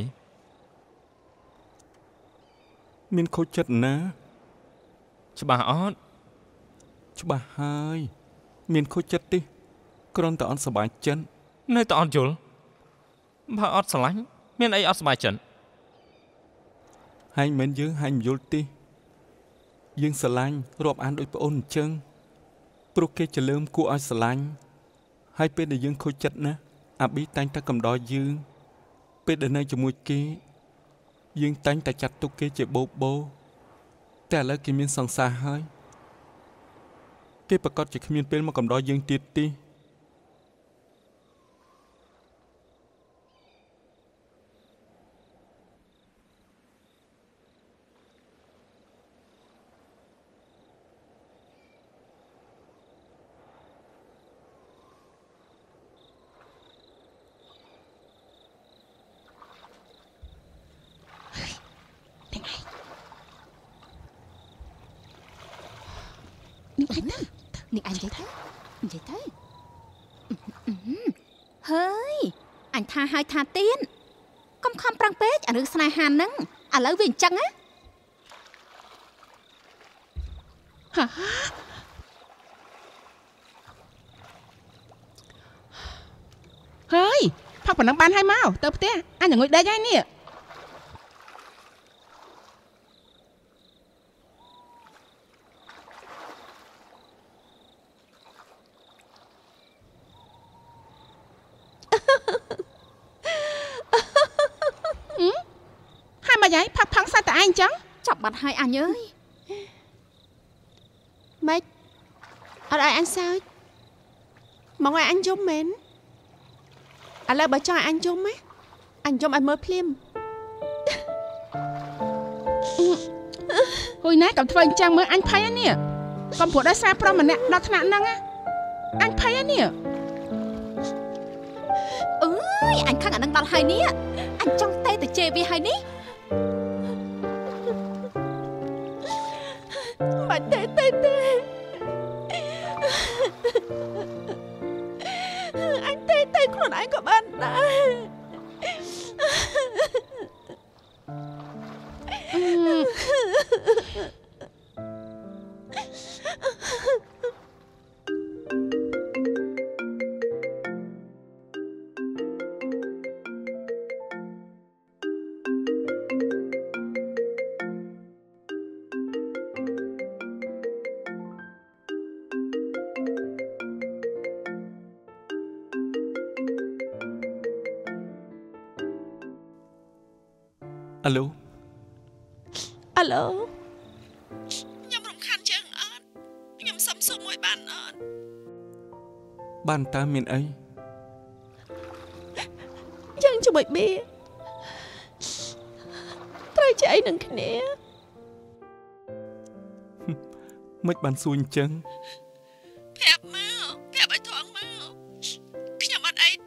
មានខូចចិត្តណាច្បាស់អត់ច្បាស់ហើយមានខូចចិត្តទេគ្រាន់តែអត់សប្បាយចិត្តនៅតែអត់យល់បើអត់ស្រឡាញ់មានអីអត់សប្បាយចិត្តហើយមិនយើងហើយមិនយល់ទេយើងស្រឡាញ់រាប់អានដូចប្អូនអញ្ចឹងព្រោះគេចលើមគួរឲ្យស្រឡាញ់ហើយពេលដែលយើងខូចចិត្តណាអាប៊ីតែងតែកំដរយើងពេលដែលនៅជាមួយគេយើងតែងតែចាត់ទុកគេជាបូបោតែឥឡូវគេមានសង្សារហើយគេប្រកាសជាគ្មានពេលមកកំដរយើងទៀតទេនេះអញនិយាយទៅហើយអញថាហើយថាទៀនកុំខំប្រឹងពេកអារឿងស្នេហាហ្នឹងឥឡូវវាអញ្ចឹងណាហើយផឹកប៉ុណ្ណឹងបានហើយមកទៅផ្ទះអញងុយដេកហើយនេះមកយាយផឹកផឹងសាតែឯងចឹងចាប់បាត់ហើយអញអើយម៉េចអត់ឲ្យអញសើចមកឲ្យអញយំមែនឥឡូវបើចង់ឲ្យអញយំហ៎អញយំឲ្យមើលភ្លាមហ៊ុយណែកុំធ្វើអញ្ចឹងមើលអញភ័យនេះកុំព្រោះដោយសារប្រុសម្នាក់ដល់ថ្នាក់ហ្នឹងអញភ័យនេះអើយអញខឹងអានឹងដល់ហើយនេះអញចង់ទេទៅជេរវាហើយនេះបាច់ទេអញទេខ្លួនឯងក៏បានដែរអាឡូខ្ញុំរំខានជើងអត់ខ្ញុំសុំសួរមួយបានអត់បានតើមានអីយើងជាមួយប៊ីត្រូវជាអីនឹងគ្នាមិនបានសួរអញ្ចឹងប្រាប់ឲ្យថងមកខ្ញុំអត់អី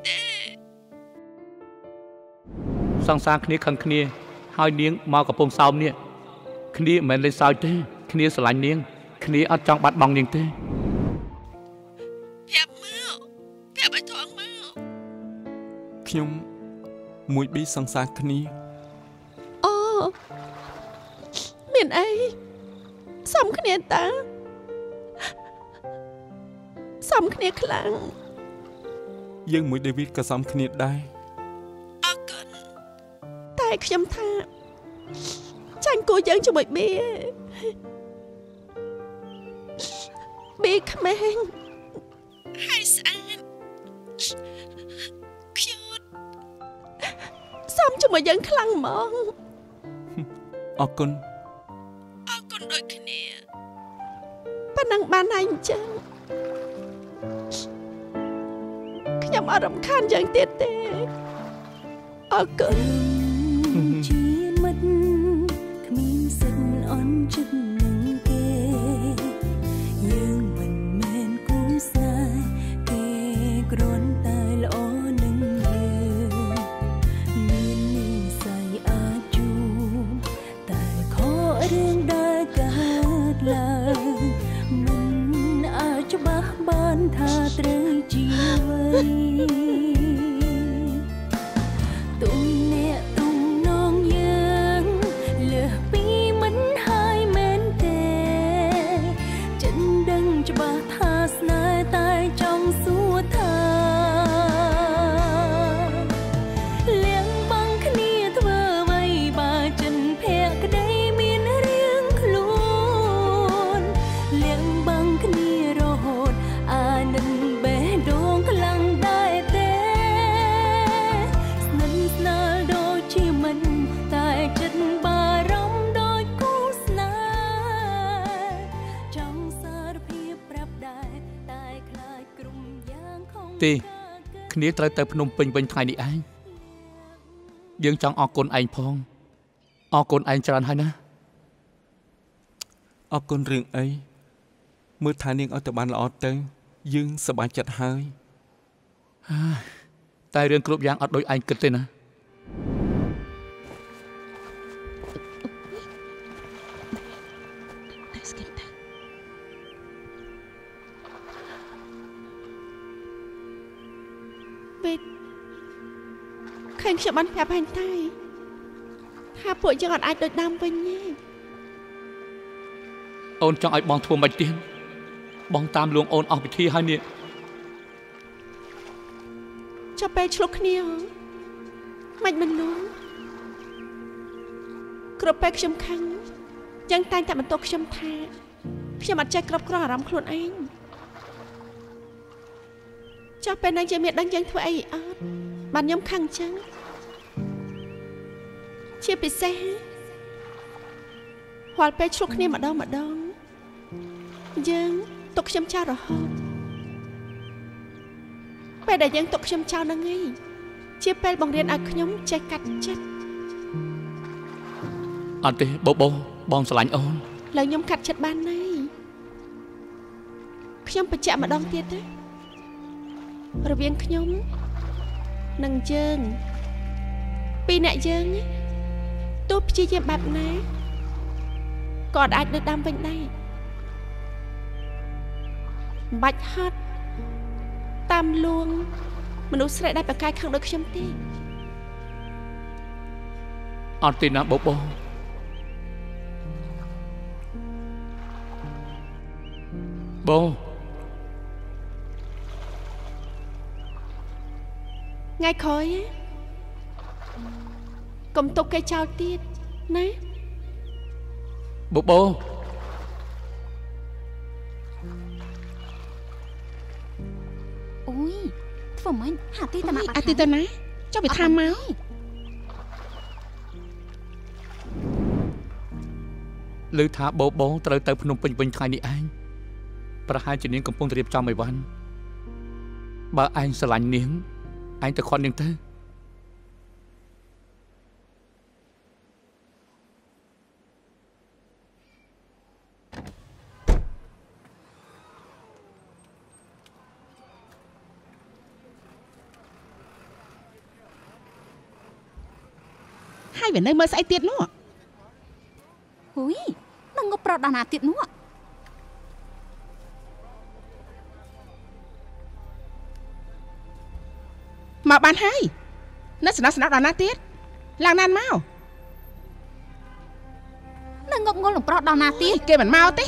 ទេសង្សារគ្នាខឹងគ្នាហើយនាងមកកំពង់សោមនេះគ្នាមិនមែនលេងសើចទេគ្នាស្រឡាញ់នាងគ្នាអត់ចង់បាត់បង់នាងទេប្រាប់ឲ្យថងមកខ្ញុំមួយប៊ីសង្សារគ្នាអូមានអីសំគ្នាតើសំគ្នាខ្លាំងយើងមួយដេវីតក៏សំគ្នាដែរតែខ្ញុំថាចាញ់គួរយើងជាមួយប៊ីក្មេងហើយស្អាតខៀវសំជាមួយយើងខ្លាំងហ្មងអរគុណដូចគ្នាប៉ុណ្ណឹងបានហើយអញ្ចឹងខ្ញុំអត់រំខានយើងទៀតទេអរគុណជាមិត្តគ្មានសិទ្ធអន់ចិត្តនឹងគេយើងមិនមែនគូស្នេហ៍គេគ្រាន់តែល្អនឹងយើងមាននិស្ស័យអាចជួបតែខករឿងដែលកើតឡើងមិនអាចច្បាស់បានថាត្រូវជាអ្វីទុំអ្នកទុំនងយើងលើសពីមិនហើយមែនទេចិនដឹងច្បាស់ថាស្នេហ៍តែចង់សួរថាលៀងបាំងគ្នាធ្វើអ្វីបើចិនភក្តីមានរឿងខ្លួនលៀងបាំងគ្នារហូតអានឹងបេះដូងខ្លាំងដែរទេស្និទ្ធស្នាលដូចជាមិនតែចិត្តបារម្ភដូចគូស្នេហ៍ចង់សារភាពប្រាប់ដែរតែខ្លាចក្រុមយ៉ាងខំទេគ្នាត្រូវទៅភ្នំពេញវិញថ្ងៃនេះឯងយើងចង់អរគុណឯងផងអរគុណឯងច្រើនហើយណាអរគុណរឿងអីមើលថានាងឲ្យទៅបានល្អទៅយើងសប្បាយចិត្តហើយតែរឿងគ្រប់យ៉ាងអត់ដូចឯងគិតទេណាពេកឃើញខ្ញុំបានប្រាប់ហែងតែថាពួកយើងអត់អាចដូចដើមវិញទេអូនចង់ឲ្យបងធ្វើមិនទៀតបងតាមលួងអូនអស់ពិធីហើយនេះចាប់ពេលឆ្លុះគ្នាមិនមិនលួងគ្រប់ពេលខ្ញុំខឹងយ៉ាងតែងតែបន្ទោសខ្ញុំថាខ្ញុំអត់ចេះគ្រប់គ្រងអារម្មណ៍ខ្លួនឯងចាប់ពេលនឹងជាមានដឹងយ៉ាងធ្វើអីអត់បានខ្ញុំខឹងអញ្ចឹងជាពិសេសរាល់ពេលឆ្លុះគ្នាម្ដងយើងទុកខ្ញុំចោលរហូតពេលដែលយើងទុកខ្ញុំចោលហ្នឹងឯងជាពេលបង្រៀនឲ្យខ្ញុំចេះកាត់ចិត្តអត់ទេបបោបងស្រឡាញ់អូនឡើយខ្ញុំកាត់ចិត្តបានណៃខ្ញុំបញ្ជាក់ម្ដងទៀតណារវាងខ្ញុំនិងយើងពីរអ្នកយើងទោះព្យាយាមបែបណាក៏អាចដូចដើមវិញដែរមិនបាច់ហត់តាមលួងមនុស្សស្រីដែលប្រកាយខឹងដូចខ្ញុំទេអត់ទេណាបបោបោថ្ងៃក្រោយកុំទុកគេចោលទៀតណាបបោអូយធ្វើមិនហាទីតាណាអាទីតាណាចុះវាថាមកឮថាបបោត្រូវទៅភ្នំពេញវិញថ្ងៃនេះឯងប្រហែលជានាងកំពុងរៀបចំអីវ៉ាន់បើឯងស្រឡាញ់នាងឯងទៅខាត់នាងទៅហើយវានៅមើលស្អីទៀតនោះហ៊ុយនឹងងប់ប្រដល់ណាទៀតនោះមកបានហើយនៅស្នោដល់ណាទៀតឡើងណានមកនឹងងប់ងល់នឹងប្រដល់ណាទៀតគេមិនមកទេ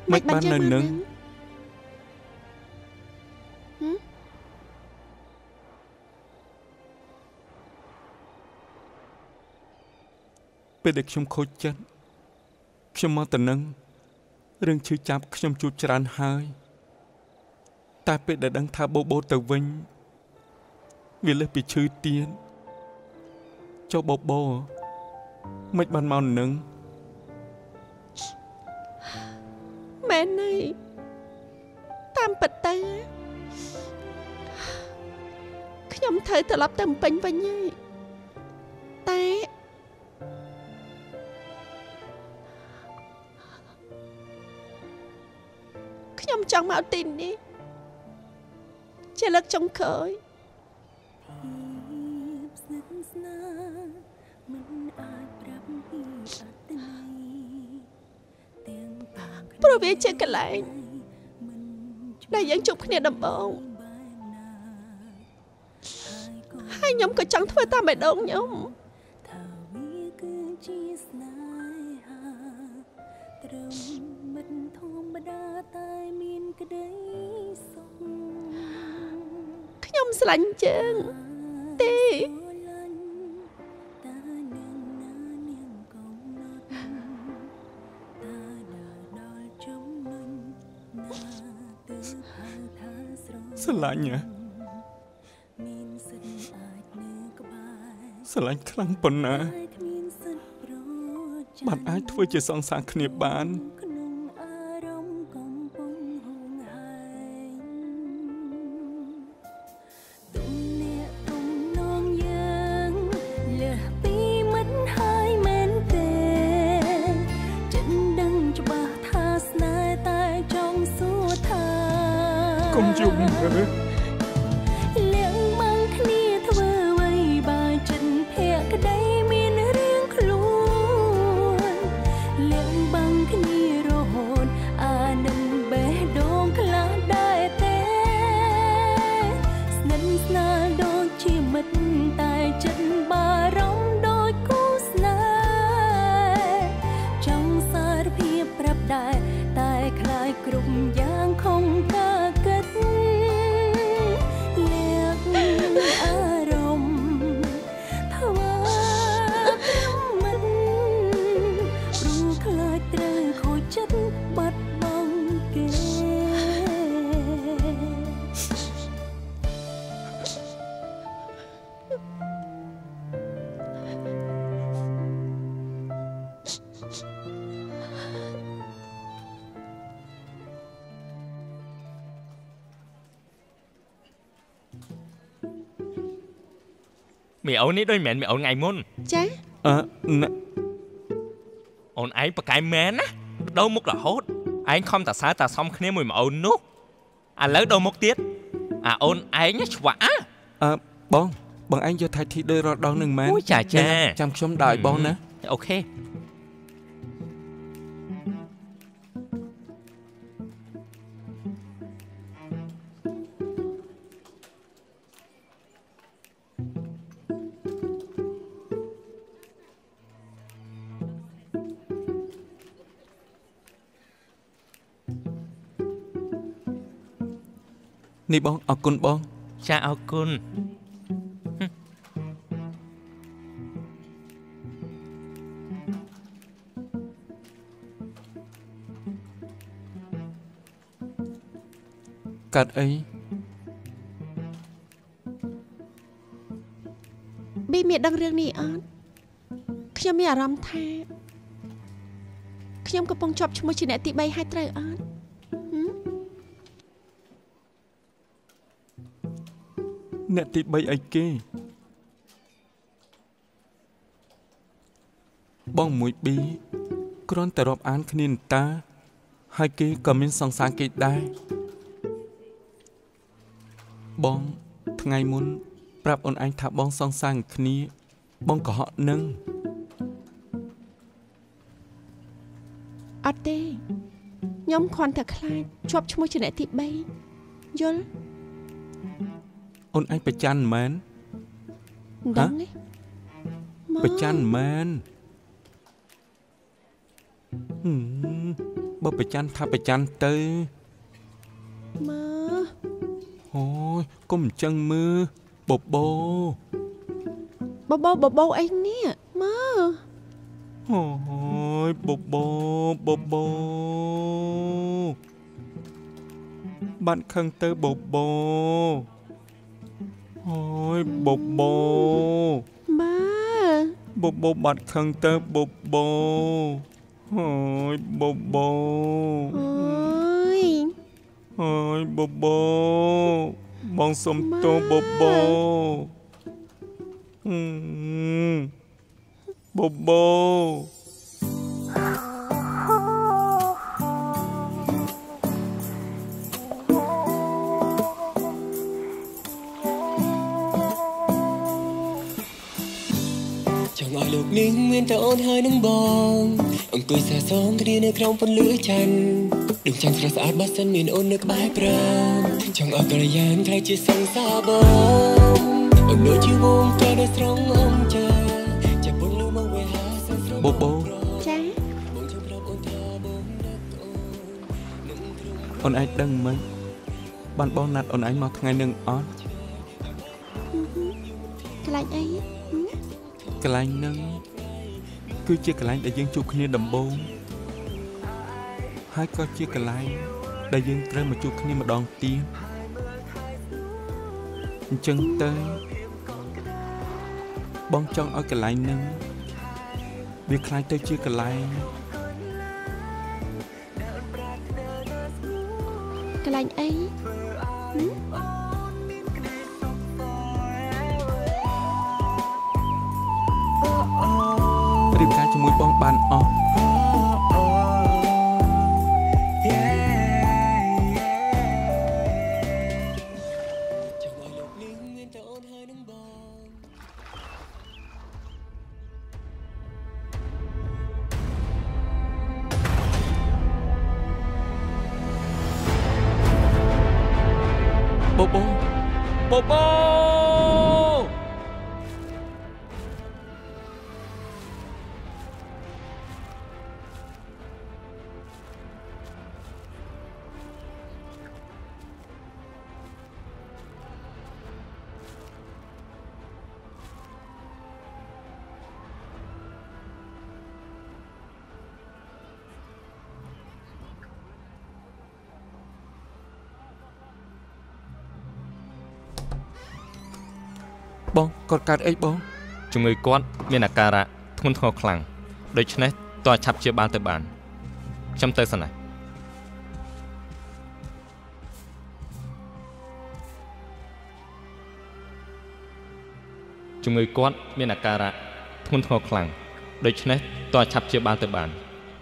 មិនបាននៅនឹងពេលដែលខ្ញុំខូចចិត្តខ្ញុំមកទៅនឹងរឿងឈឺចាប់ខ្ញុំជួបច្រើនហើយតែពេលដែលដឹងថាបូបូទៅវិញវាលើសពីឈឺទៀតចុះបូបូមិនបានមកនឹងមែនទេតាមពិតទៅខ្ញុំត្រូវត្រឡប់ទៅពេញវិញហើយតែខ្ញុំចង់មកទីនេះជាលើកចុងក្រោយព្រោះវាជាកន្លែងដែលយើងជួបគ្នាដំបូងហើយខ្ញុំក៏ចង់ធ្វើតាមបេះដូងខ្ញុំខ្ញុំស្រឡាញ់ជើងទេស្រឡាញ់ស្រឡាញ់ខ្លាំងប៉ុណ្ណាបានអាចធ្វើជាសង្សារគ្នាបានកុំយំមើលលៀងមកគ្នាធ្វើអ្វីបើចិត្តភក្តីមានរឿងខ្លួនលៀងបាំងគ្នារហូតអានឹងបេះដូងខ្លះដែរទេស្និទ្ធស្នាលដូចជាមិត្តតែចិត្តបារម្ភដូចគូស្នេហ៍ចង់សារភាពប្រាប់ដែរតែខ្លាចគ្រប់យ៉ាងខំកាគិតអារម្មណ៍ធ្វើមិនព្រោះខ្លាចត្រូវខូចចិត្តបាត់បង់គេមីអូននេះដូចមិនមែនមីអូនថ្ងៃមុនចាអូនឯងប្រកែកមែនណាដូរមុខរហូតឯងខំតសើតាសំគ្នាមួយមីអូននោះឥឡូវដូរមុខទៀតអាអូនឯងឆ្វាក់បងឯងយកថៃធីដោយរត់ដងនឹងមែនអូចាចាំខ្ញុំដើរឲ្យបងណាអូខេនេះបងអរគុណបងចាអរគុណកាត់អីប៊ីមានដឹងរឿងនេះអត់ខ្ញុំមានអារម្មណ៍ថាខ្ញុំកំពុងជាប់ឈ្មោះជាអ្នកទី3ហើយត្រូវអត់អ្នកទី3អីគេបងមួយប៊ីគ្រាន់តែរាប់អានគ្នាតាហើយគេក៏មានសង្សារគេដែរបងថ្ងៃមុនប្រាប់អូនឯងថាបងសង្សារគ្នាបងកុហកនឹងអត់ទេខ្ញុំគ្រាន់តែខ្លាចជាប់ឈ្មោះជាអ្នកទី3យល់អូនឯងប្រច័ណ្ឌមែនដឹងទេប្រច័ណ្ឌមែនបើប្រច័នថាប្រច័នទៅមើអូយកុំអញ្ចឹងមើលបបោបបោអីនេះមើអូយបបោបានខឹងទៅបបោអូយបបោម៉ាបបោបាត់ខឹងទៅបបោអូយបបោអូយបបោបងសុំទោសបបោបបោចង់ឲ្យលោកនាងមានតែអូនហើយនឹងបងអង្គុយសាសងគ្នានៅក្រោមពន្លឺច័ន្ទដូចចង់ស្រស់ស្អាតបើសិនមានអូននៅក្បែរប្រាណចង់ឲ្យក្រយ៉ានក្លាយជាសង្សារបងអូនដូចជាវងកែនៅស្រង់អងចាចាប់ពន្លឺមកវេហាសស្រស់បបោចាបងចង់ប្រាប់អូនថាបងនឹកអូនអាចដឹងមិនបានបងណាត់អូនឯងមកថ្ងៃនឹងអត់កន្លែងអីកន្លែងហ្នឹងគឺជាកន្លែងដែលយើងជួបគ្នាដំបូងហើយក៏ជាកន្លែងដែលយើងត្រូវមកជួបគ្នាម្ដងទៀតអញ្ចឹងទៅបងចង់ឲ្យកន្លែងហ្នឹងវាคล้ายទៅជាកន្លែងអីរៀបការជាមួយបងបានអស់បបោបងគាត់កើតអីបងជំងឺគាត់មានអាការៈធ្ងន់ធ្ងរខ្លាំងដូច្នេះតើឆាប់ជាបានទៅបានខ្ញុំទៅសិនណាជំងឺគាត់មានអាការៈធ្ងន់ធ្ងរខ្លាំងដូច្នេះតើឆាប់ជាបានទៅបាន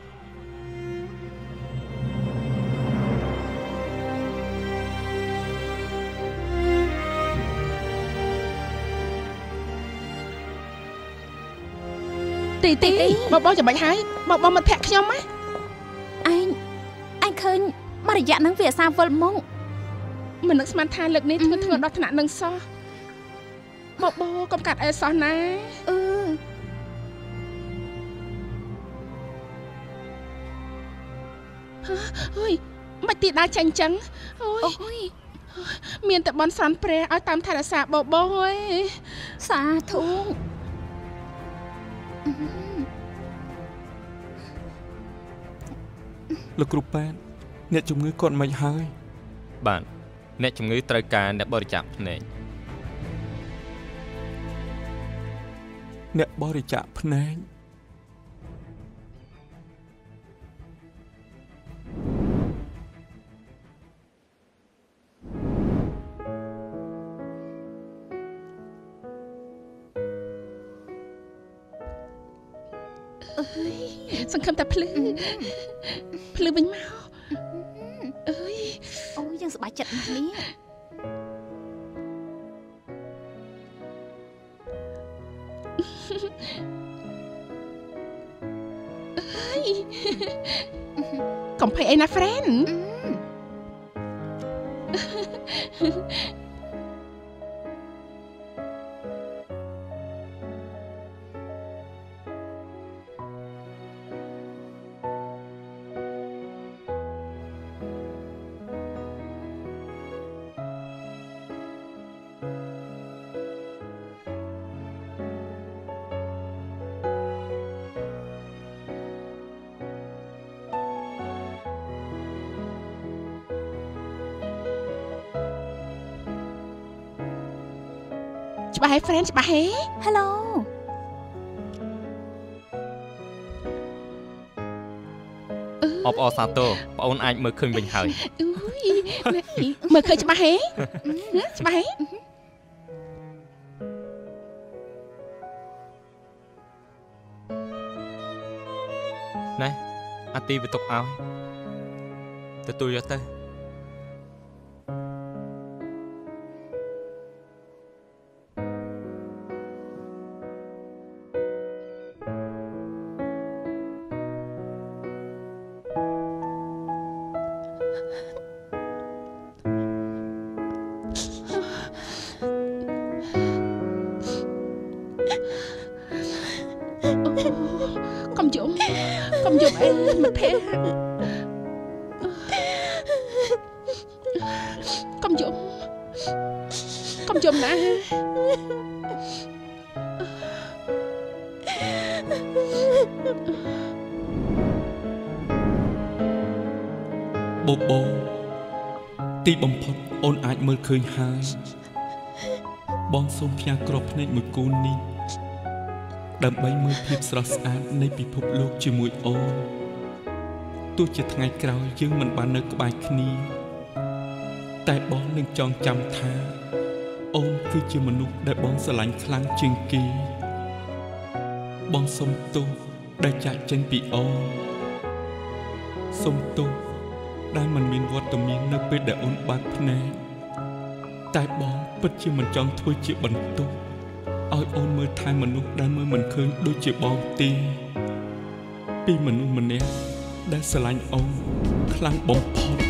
ទីបបោចាំបាច់ហើយបបោមិត្តភក្តិខ្ញុំណាអញឃើញមករយៈនឹងវាអាសាវិលមកមិននឹកស្មានថាលើកនេះធ្វើដល់ថ្នាក់នឹងសោះបបោកុំកាត់អីសោះណាអើយមិនទីដើរចាញ់ចឹងអូយមានតែបនសនព្រះឲ្យតាមថែរក្សាបបោអើយសាធុលោកគ្រូប៉ែនអ្នកជំងឺគាត់មិនហើយបាទអ្នកជំងឺត្រូវការអ្នកបរិច្ចាគភ្នែកអ្នកបរិច្ចាគភ្នែកសង្ឃឹមតែភ្លឺវិញមកអើយអូយយើងសប្បាយចិត្តណាស់នេះអើយ កំភៃអីណា friend អច្បាស់ហើយ friend ច្បាស់ហេ Hello អបអរសាទរបងអូនអាចមើលឃើញវិញហើយមើលឃើញច្បាស់ហេច្បាស់ហេណែអាទីវាទុកឲ្យទទួលយកទៅកុំយំអីមិត្តភក្តិកុំយំណាបបោទីបំផុតអូនអាចមើលឃើញហើយបងសូមផ្ញើក្របភ្នែកមួយគូននេះដើម្បីមើលភាពស្រស់ស្អាតនៃពិភពលោកជាមួយអូនទោះជាថ្ងៃក្រោយយើងមិនបាននៅក្បែរគ្នាតែបងនឹងចងចាំថាអូនគឺជាមនុស្សដែលបងស្រឡាញ់ខ្លាំងជាងគេបងសូមទោសដែលចាកចេញពីអូនសូមទោសដែលមិនមានវត្តមាននៅពេលដែលអូនបាត់ភ្នែកតែបងពិតជាមិនចង់ធ្វើជាបន្ទុកឲ្យអូនមើលថែមនុស្សដែលមើលមិនឃើញដូចជាបងទេពីមនុស្សម្នាក់ដែលស្រឡាញ់អូនខ្លាំងបំផុត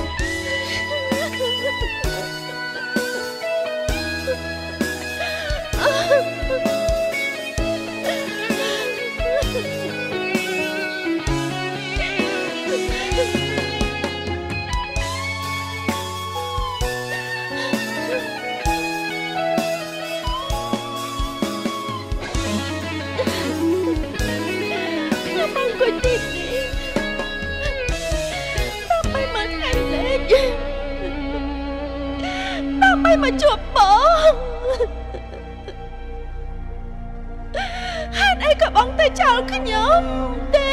មកជួបបងហេតុអីក៏បងទៅចោលខ្ញុំទេ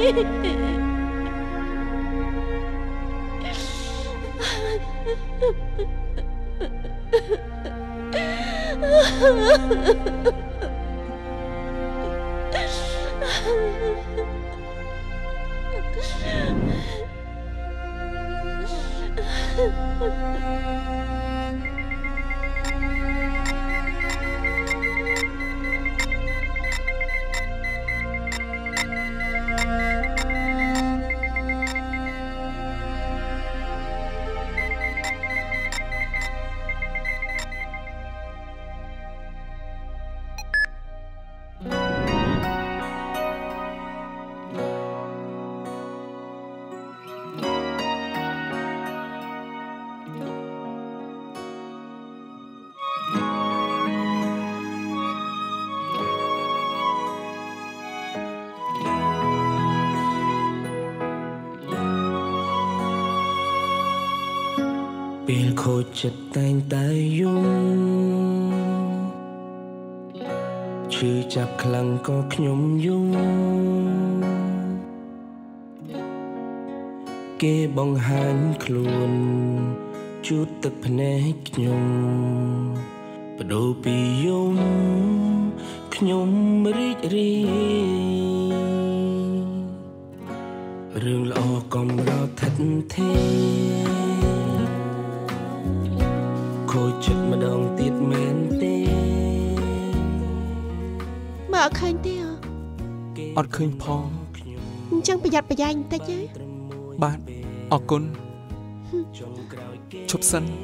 ពេលខូចចិត្តតែងតែយំឈឺចាប់ខ្លាំងក៏ខ្ញុំយំគេបង្ហាញខ្លួនជូតទឹកភ្នែកខ្ញុំបដូរពីយំខ្ញុំរីករាយរឿងល្អកំរោថិតថេខូចចិត្តម្ដងទៀតមែនទេមើលអត់ឃើញទេអត់ឃើញផងអញ្ចឹងប្រយ័ត្នប្រយែងបន្តិចទេបាទអរគុណឈប់សិន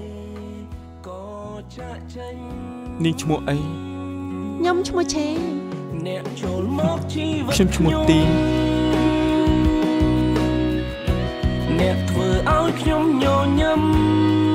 នាងឈ្មោះអីខ្ញុំឈ្មោះឆេអ្នកចូលមកជីវិតខ្ញុំឈ្មោះទីអ្នកធ្វើឲ្យខ្ញុំញញឹម